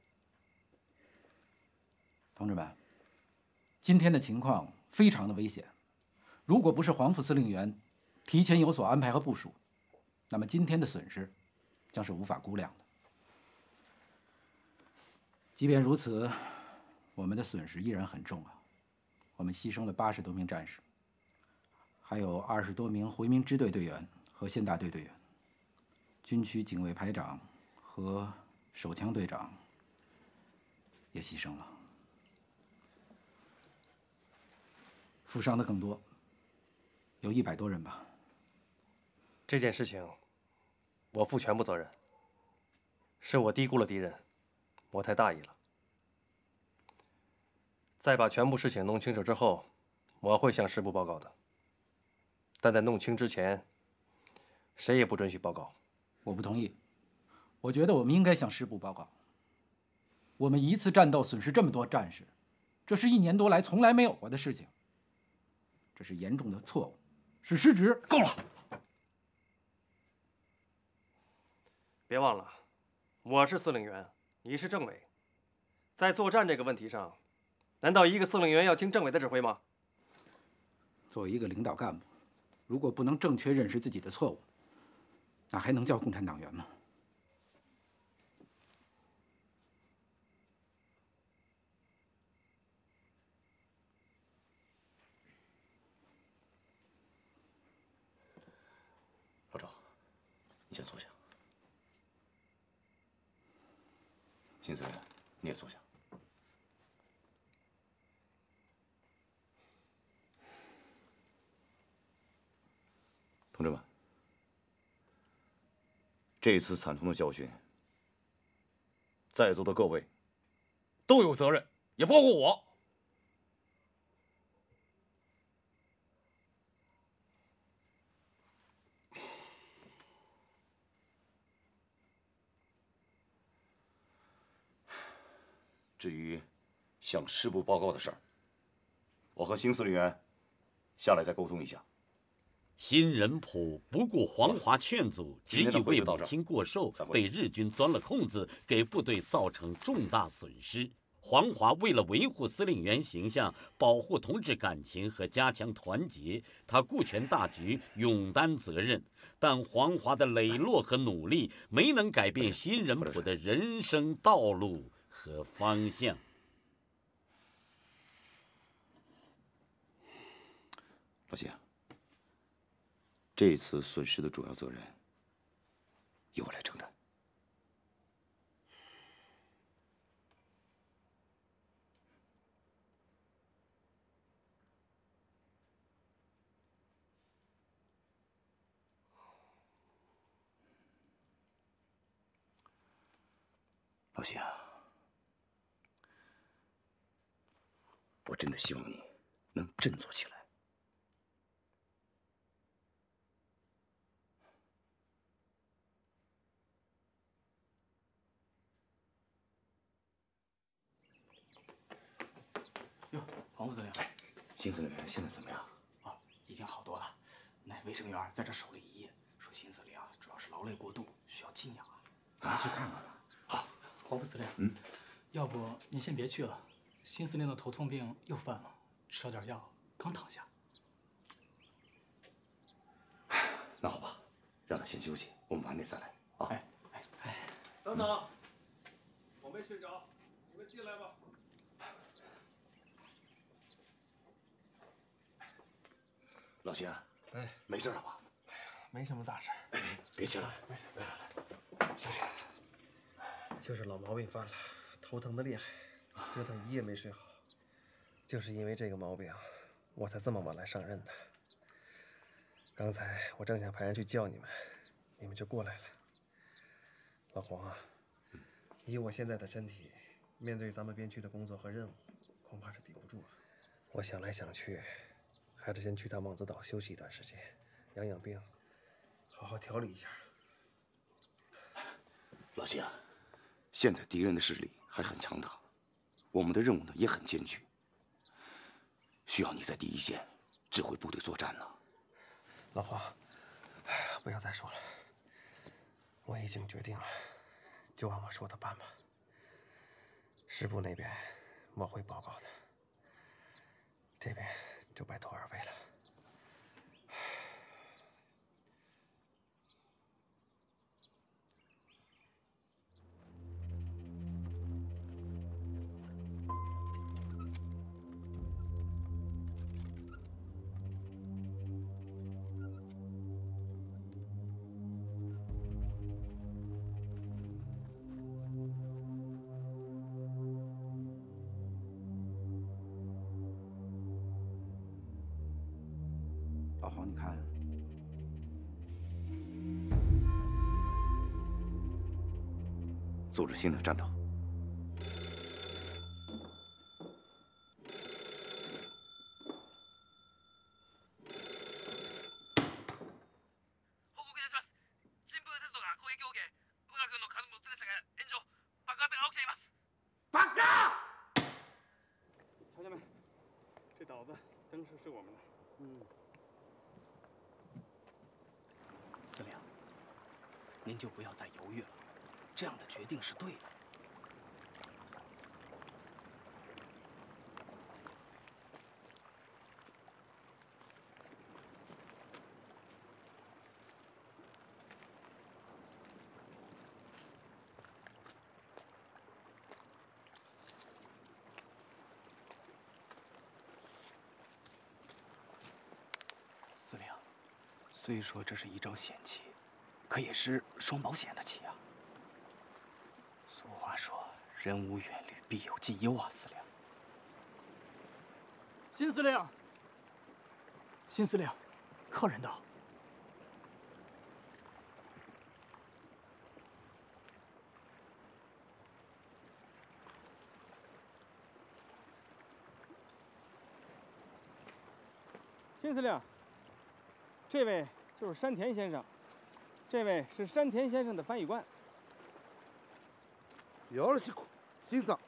同志们，今天的情况非常的危险，如果不是黄副司令员提前有所安排和部署，那么今天的损失将是无法估量的。即便如此，我们的损失依然很重啊！我们牺牲了八十多名战士，还有二十多名回民支队队员和县大队队员，军区警卫排长和手枪队长也牺牲了，负伤的更多，有一百多人吧。 这件事情，我负全部责任。是我低估了敌人，我太大意了。在把全部事情弄清楚之后，我会向师部报告的。但在弄清之前，谁也不准许报告。 我不同意，我觉得我们应该向师部报告。我们一次战斗损失这么多战士，这是一年多来从来没有过的事情。这是严重的错误，是失职。 够了！别忘了，我是司令员，你是政委，在作战这个问题上，难道一个司令员要听政委的指挥吗？ 作为一个领导干部，如果不能正确认识自己的错误，那还能叫共产党员吗？ 老赵，你先坐下。辛司令，你也坐下。同志们，这一次惨痛的教训，在座的各位都有责任，也包括我。至于向师部报告的事儿，我和辛司令员下来再沟通一下。 辛仁溥不顾黄华劝阻，执意为母亲过寿，被日军钻了空子，给部队造成重大损失。黄华为了维护司令员形象，保护同志感情和加强团结，他顾全大局，勇担责任。但黄华的磊落和努力没能改变辛仁溥的人生道路和方向。 老辛，这一次损失的主要责任由我来承担。老辛啊，我真的希望你能振作起来。 哟，黄副司令， 辛司令员现在怎么样？ 哦，已经好多了。那卫生员在这守了一夜，说辛司令啊，主要是劳累过度，需要静养啊。咱们去看看吧。好，黄副司令， 嗯， 要不您先别去了，辛司令的头痛病又犯了，吃了点药，刚躺下。 那好吧，让他先休息，我们晚点再来啊。哎哎哎， 等等，我没睡着，你们进来吧。 老辛， 哎， 没事了吧？ 哎呀，没什么大事。 哎，别起来， 来来来，休息。就是老毛病犯了，头疼的厉害，折腾一夜没睡好。就是因为这个毛病，我才这么晚来上任的。刚才我正想派人去叫你们，你们就过来了。老黄啊，以我现在的身体，面对咱们边区的工作和任务，恐怕是顶不住了。我想来想去，还是先去趟望子岛休息一段时间， 养养病，好好调理一下。 老谢，现在敌人的势力还很强大，我们的任务呢也很艰巨，需要你在第一线指挥部队作战呢。 老黄，哎呀，不要再说了，我已经决定了，就按我说的办吧。师部那边我会报告的，这边就拜托二位了。 老黄，你看， 组织新的战斗。 乡亲们，这岛子当时是我们的。嗯。 司令，您就不要再犹豫了，这样的决定是对的。司令。 虽说这是一招险棋，可也是双保险的棋啊。俗话说，人无远虑，必有近忧啊，司令。 新司令，新司令，客人到。 新司令。 这位就是山田先生，这位是山田先生的翻译官。 有了，辛苦，先生。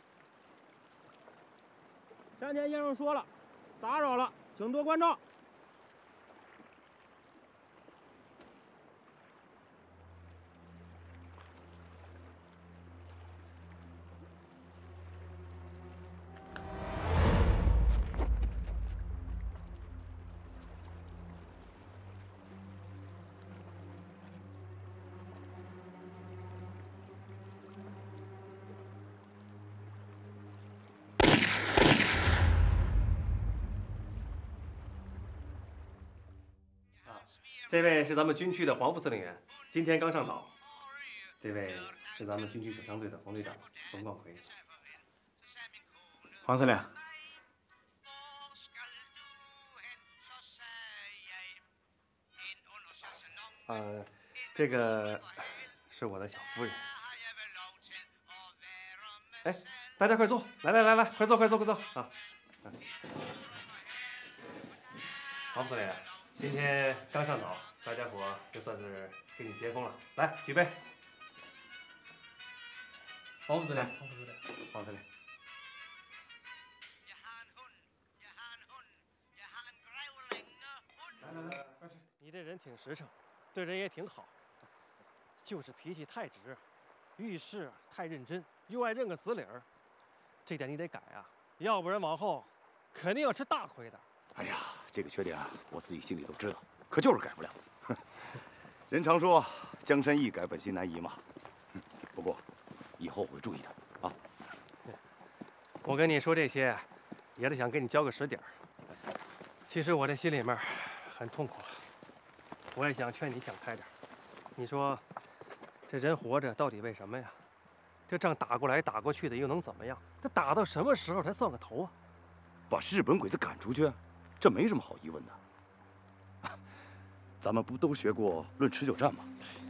山田先生说了，打扰了，请多关照。 这位是咱们军区的黄副司令员，今天刚上岛。这位是咱们军区手枪队的冯队长冯冠奎。 黄司令， 呃，这个是我的小夫人。哎，大家快坐，来来来来，快坐快坐快坐啊！黄副司令。 今天刚上岛，大家伙就算是给你接风了。来，举杯。 黄副司令，黄副司令， 黄司令。来来来，快吃！你这人挺实诚，对人也挺好，就是脾气太直，遇事太认真，又爱认个死理儿，这点你得改啊，要不然往后肯定要吃大亏的。 哎呀，这个缺点啊，我自己心里都知道，可就是改不了。人常说江山易改，本性难移嘛。不过以后我会注意的啊。 我跟你说这些，也是想给你交个实底儿。其实我这心里面很痛苦，我也想劝你想开点。你说，这人活着到底为什么呀？这仗打过来打过去的又能怎么样？这打到什么时候才算个头啊？ 把日本鬼子赶出去？ 这没什么好疑问的，咱们不都学过论持久战吗？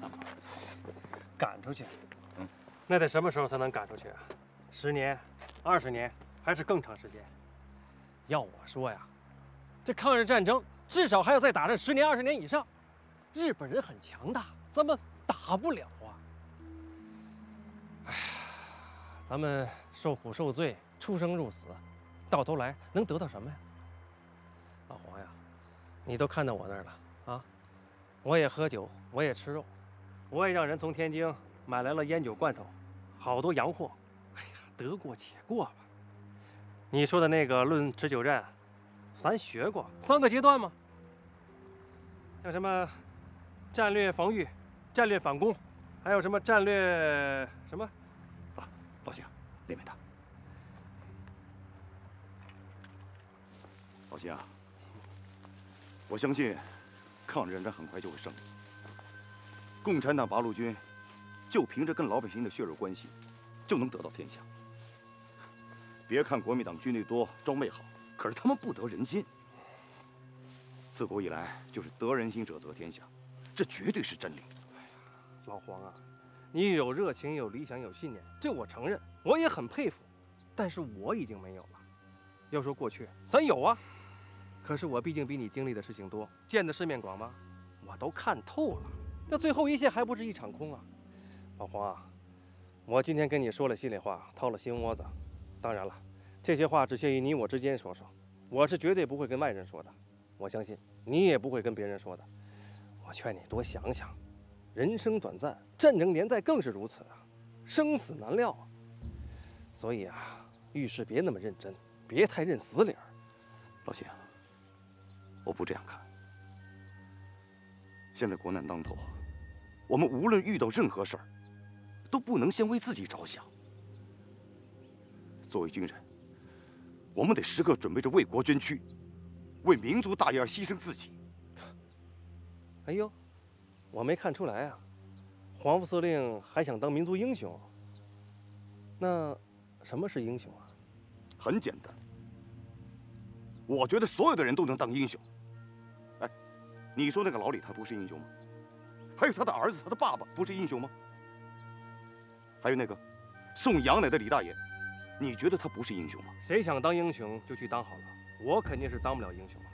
赶出去，嗯，那得什么时候才能赶出去啊？十年、二十年，还是更长时间？要我说呀，这抗日战争至少还要再打上十年、二十年以上。 日本人很强大，咱们打不了啊。哎呀，咱们受苦受罪，出生入死，到头来能得到什么呀？老黄呀，你都看到我那儿了啊！我也喝酒，我也吃肉，我也让人从天津买来了烟酒罐头，好多洋货。哎呀，得过且过吧。你说的那个论持久战，咱学过三个阶段吗？像什么战略防御、战略反攻，还有什么战略什么？ 啊，老邢，练练他。老邢啊，我相信抗日战争很快就会胜利。共产党八路军就凭着跟老百姓的血肉关系，就能得到天下。别看国民党军队多，装备好，可是他们不得人心。自古以来就是得人心者得天下，这绝对是真理。 哎呀，老黄啊，你有热情、有理想、有信念，这我承认，我也很佩服。但是我已经没有了。要说过去，咱有啊，可是我毕竟比你经历的事情多，见的世面广吧，我都看透了。那最后一切还不是一场空啊！老黄啊，我今天跟你说了心里话，掏了心窝子。当然了，这些话只限于你我之间说说，我是绝对不会跟外人说的。我相信你也不会跟别人说的。我劝你多想想，人生短暂，战争年代更是如此啊，生死难料啊。所以啊，遇事别那么认真，别太认死理儿。 老邢，我不这样看。现在国难当头，我们无论遇到任何事儿，都不能先为自己着想。作为军人，我们得时刻准备着为国捐躯，为民族大业而牺牲自己。 哎呦，我没看出来啊，黄副司令还想当民族英雄。那什么是英雄啊？ 很简单，我觉得所有的人都能当英雄。哎，你说那个老李他不是英雄吗？还有他的儿子，他的爸爸不是英雄吗？还有那个送羊奶的李大爷，你觉得他不是英雄吗？ 谁想当英雄就去当好了，我肯定是当不了英雄了。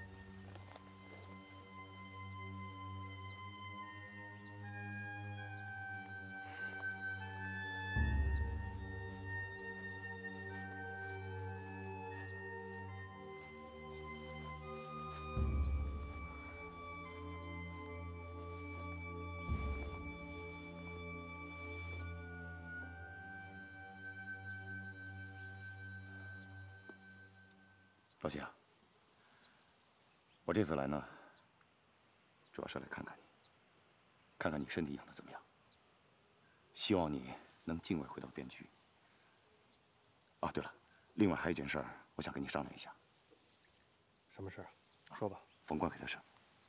老邢，我这次来呢，主要是来看看你，看看你身体养得怎么样。希望你能尽快回到边区。啊，对了，另外还有一件事儿，我想跟你商量一下。 什么事儿？说吧。 冯冠奎的事。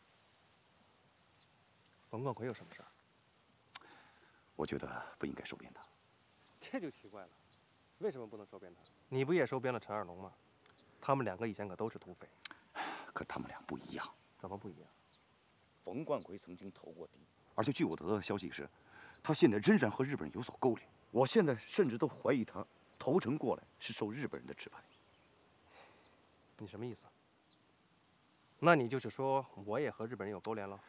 冯冠奎有什么事儿？ 我觉得不应该收编他。 这就奇怪了，为什么不能收编他？你不也收编了陈二龙吗？他们两个以前可都是土匪， 可他们俩不一样。 怎么不一样？ 冯冠奎曾经投过敌，而且据我得到的消息是，他现在仍然和日本人有所勾连。我现在甚至都怀疑他投诚过来是受日本人的指派。 你什么意思？那你就是说我也和日本人有勾连了？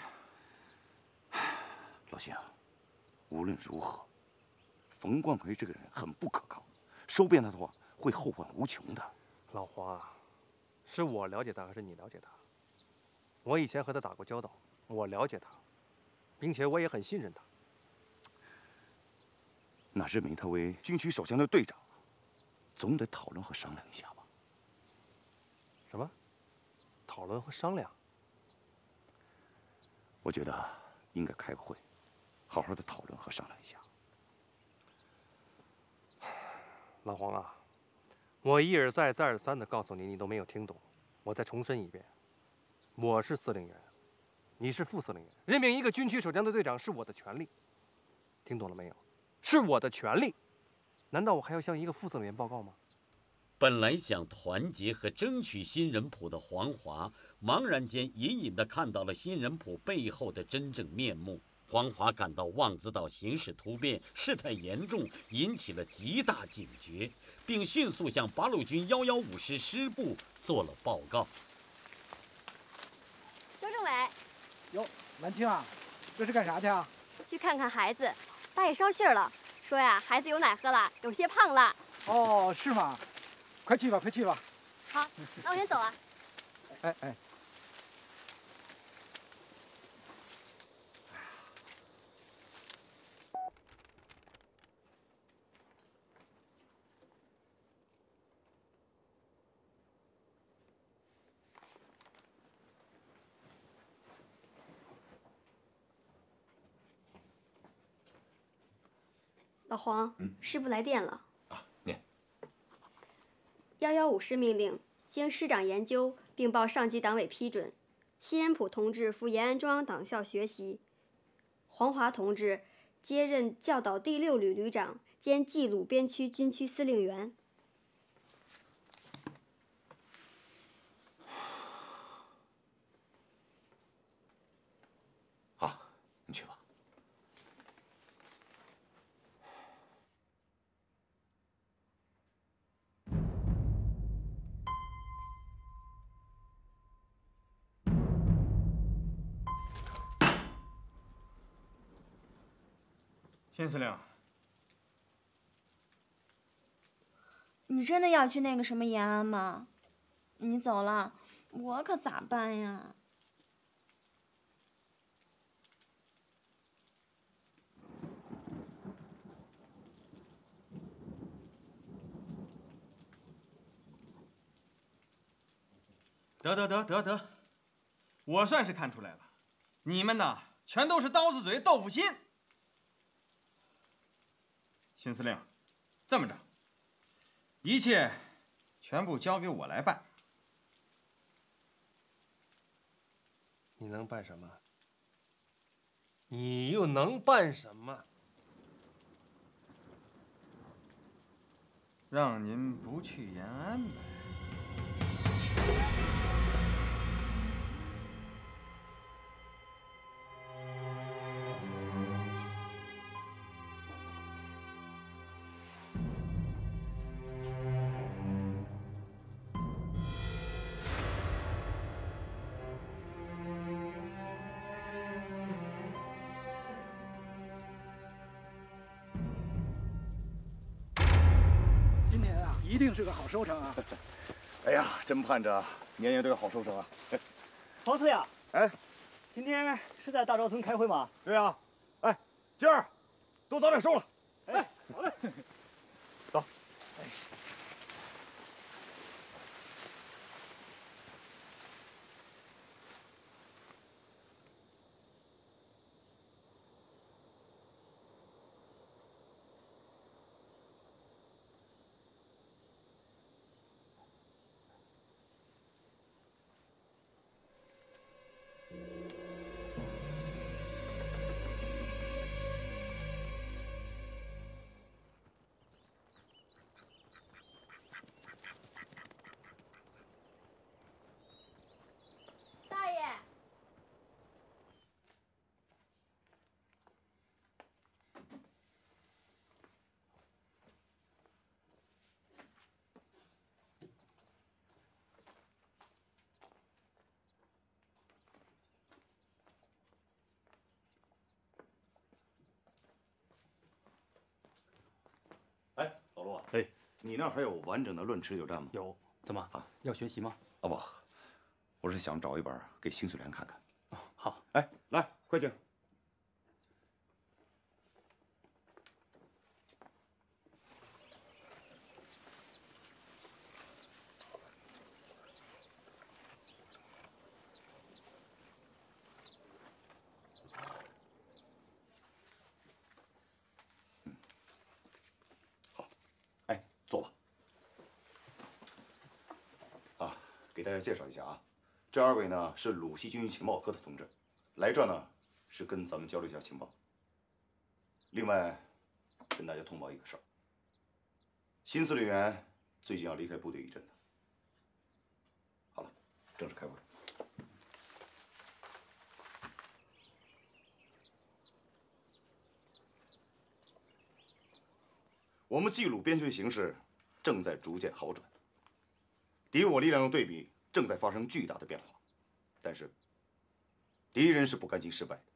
老邢，无论如何，冯冠奎这个人很不可靠，收编他的话会后患无穷的。 老黄啊，是我了解他还是你了解他？我以前和他打过交道，我了解他，并且我也很信任他。 那任命他为军区首相的队长，总得讨论和商量一下吧？ 什么？讨论和商量？ 我觉得应该开个会，好好的讨论和商量一下。 老黄啊，我一而再、再而三的告诉你，你都没有听懂。我再重申一遍，我是司令员，你是副司令员。任命一个军区首将的队长是我的权利，听懂了没有？是我的权利。难道我还要向一个副司令员报告吗？ 本来想团结和争取新人谱的黄华，茫然间隐隐地看到了新人谱背后的真正面目。黄华感到望子岛形势突变，事态严重，引起了极大警觉，并迅速向八路军幺幺五师师部做了报告。 周政委， 哟， 兰青啊，这是干啥去啊？ 去看看孩子，大爷捎信儿了，说呀孩子有奶喝了，有些胖了。 哦，是吗？快去吧，快去吧。 好，那我先走了。 哎哎。 老黄， 嗯， 师部来电了。 啊，念。 幺幺五师命令，经师长研究并报上级党委批准，西仁普同志赴延安中央党校学习，黄华同志接任教导第六旅旅长兼冀鲁边区军区司令员。 好，你去吧。 辛司令， 你真的要去那个什么延安吗？你走了，我可咋办呀？ 得得得得得，我算是看出来了，你们呐，全都是刀子嘴豆腐心。 辛司令，这么着，一切全部交给我来办。 你能办什么？你又能办什么？ 让您不去延安呗。 一定是个好收成啊！ 哎呀，真盼着年年都有好收成啊！ 黄司令， 哎， 今天是在大昭村开会吗？ 对呀。哎，今儿都早点收了。 哎，好嘞。 走。 哎。 哎，老陆啊， 哎， 你那儿还有完整的《论持久战》吗？ 有，怎么啊？ 要学习吗？ 啊不，我是想找一本给辛穗莲看看。 哦，好。 哎，来，快请。坐吧。啊，给大家介绍一下啊，这二位呢是鲁西军情报科的同志，来这呢是跟咱们交流一下情报。另外，跟大家通报一个事儿，辛司令员最近要离开部队一阵子。好了，正式开会。我们冀鲁边区形势正在逐渐好转，敌我力量的对比正在发生巨大的变化，但是敌人是不甘心失败的。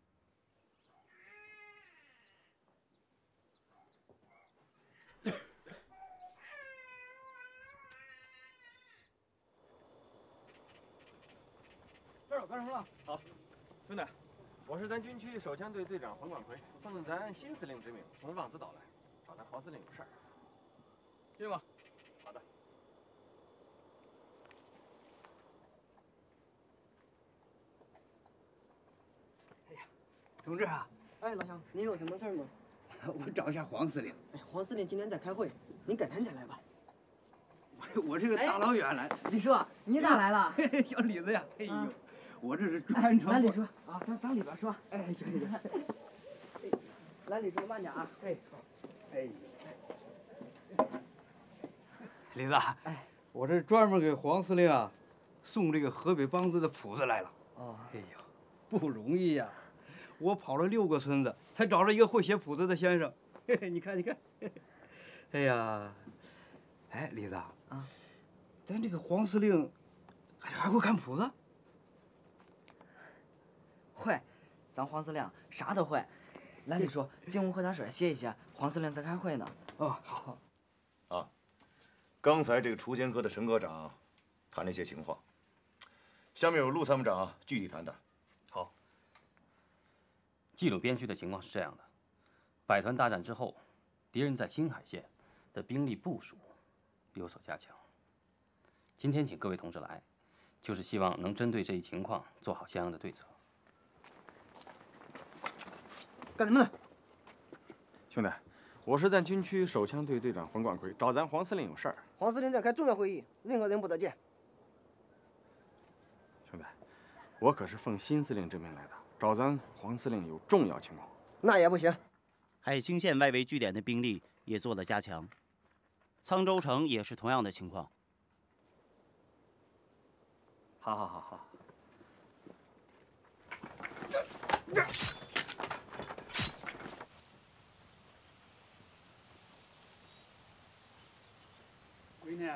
这儿有干什么了？好，兄弟，我是咱军区手枪队队长黄冠奎，奉咱新司令之命，从望子岛来，找咱黄司令有事儿。进吧。好的。 同志啊， 哎，老乡，您有什么事儿吗？ 我找一下黄司令。 哎，黄司令今天在开会，您改天再来吧。 我我这个大老远来， 李叔，你咋来了？ 小李子呀，哎呦， 啊我这是专程。 来，李叔啊，咱咱里边说。哎，行行行。来，李叔慢点啊。哎，好。 哎。 李子，哎，我这专门给黄司令啊送这个河北梆子的谱子来了。 哦。 哎呀，不容易呀。我跑了六个村子，才找着一个会写谱子的先生。嘿嘿，你看，你看，嘿嘿哎呀，哎，李子啊，咱这个黄司令还还会看谱子？ 会，咱黄司令啥都会。来，李叔，进屋喝点水，歇一歇。黄司令在开会呢。 哦，好。 啊，刚才这个锄奸科的沈科长谈了一些情况，下面有陆参谋长具体谈谈。 好。冀鲁边区的情况是这样的：百团大战之后，敌人在新海县的兵力部署有所加强。今天请各位同志来，就是希望能针对这一情况做好相应的对策。 干什么呢？兄弟，我是咱军区手枪队队长冯冠奎，找咱黄司令有事儿。 黄司令在开重要会议，任何人不得见。 兄弟，我可是奉新司令之命来的，找咱黄司令有重要情况。 那也不行。 海清县外围据点的兵力也做了加强，沧州城也是同样的情况。 好好好好。 闺女。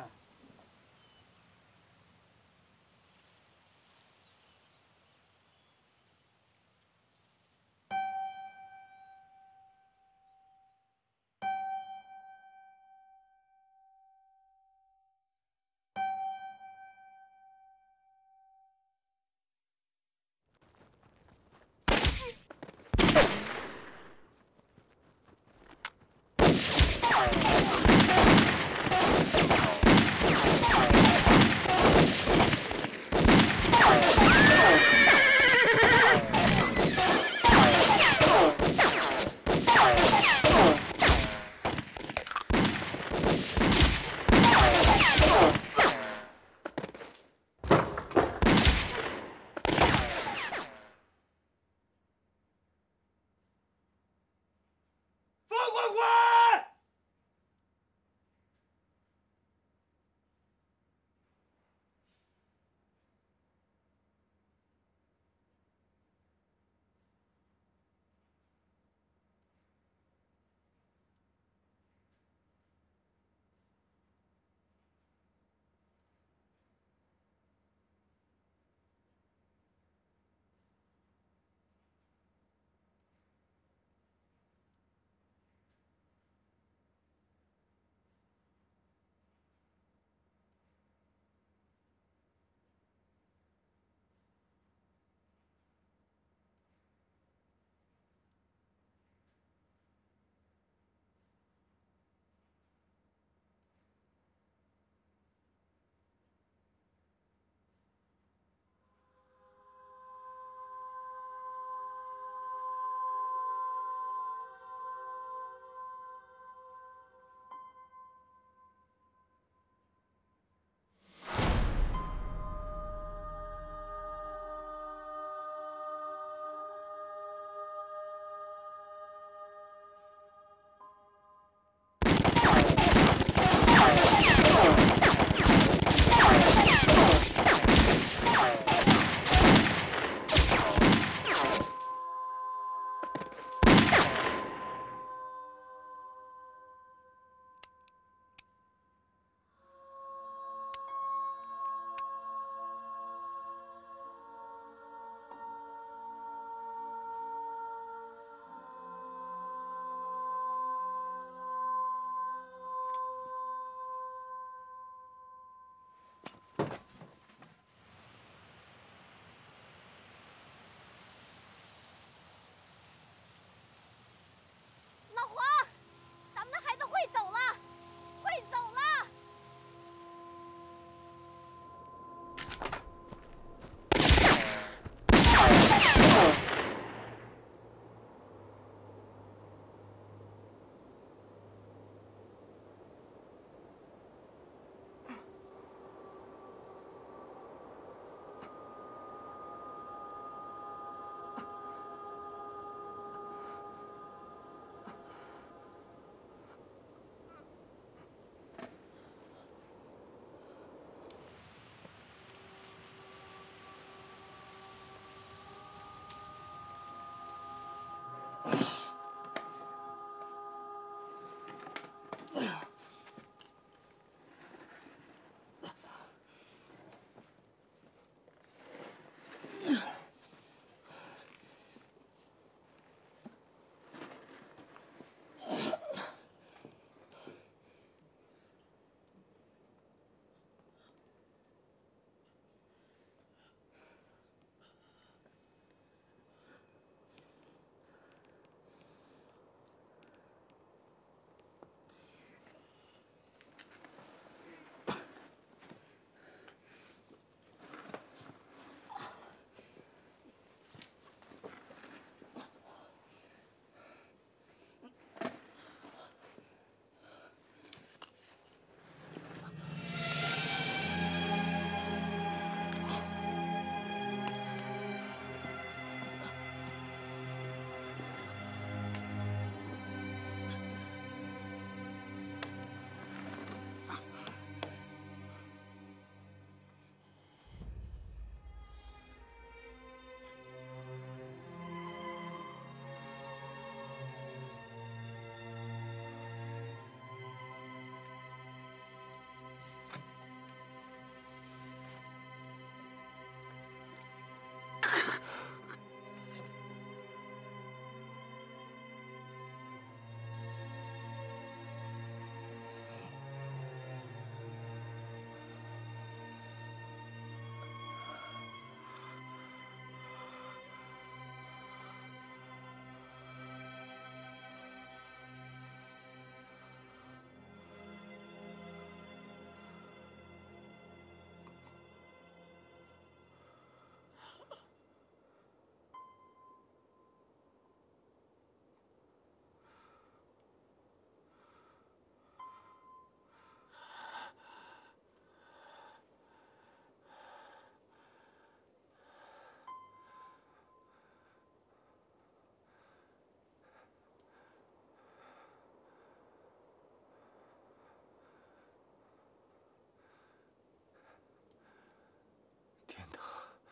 天堂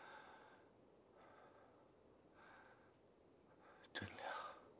真亮。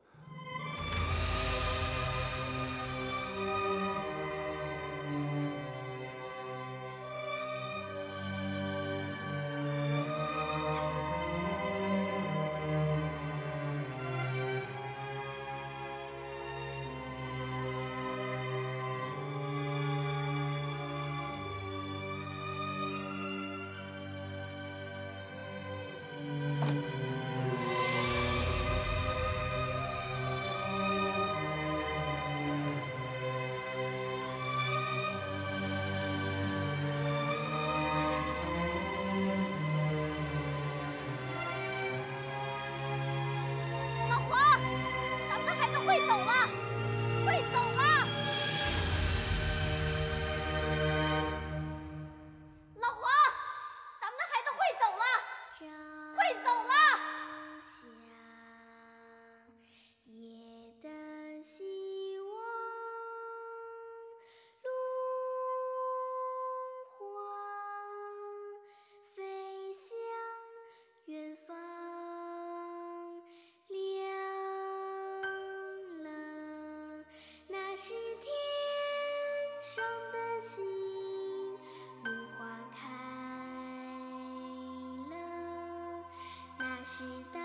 会走了，会走了！老黄，咱们的孩子会走了，会走了！ 夜的希望，炉火飞向远方。 那是天上的星，如花开了；那是大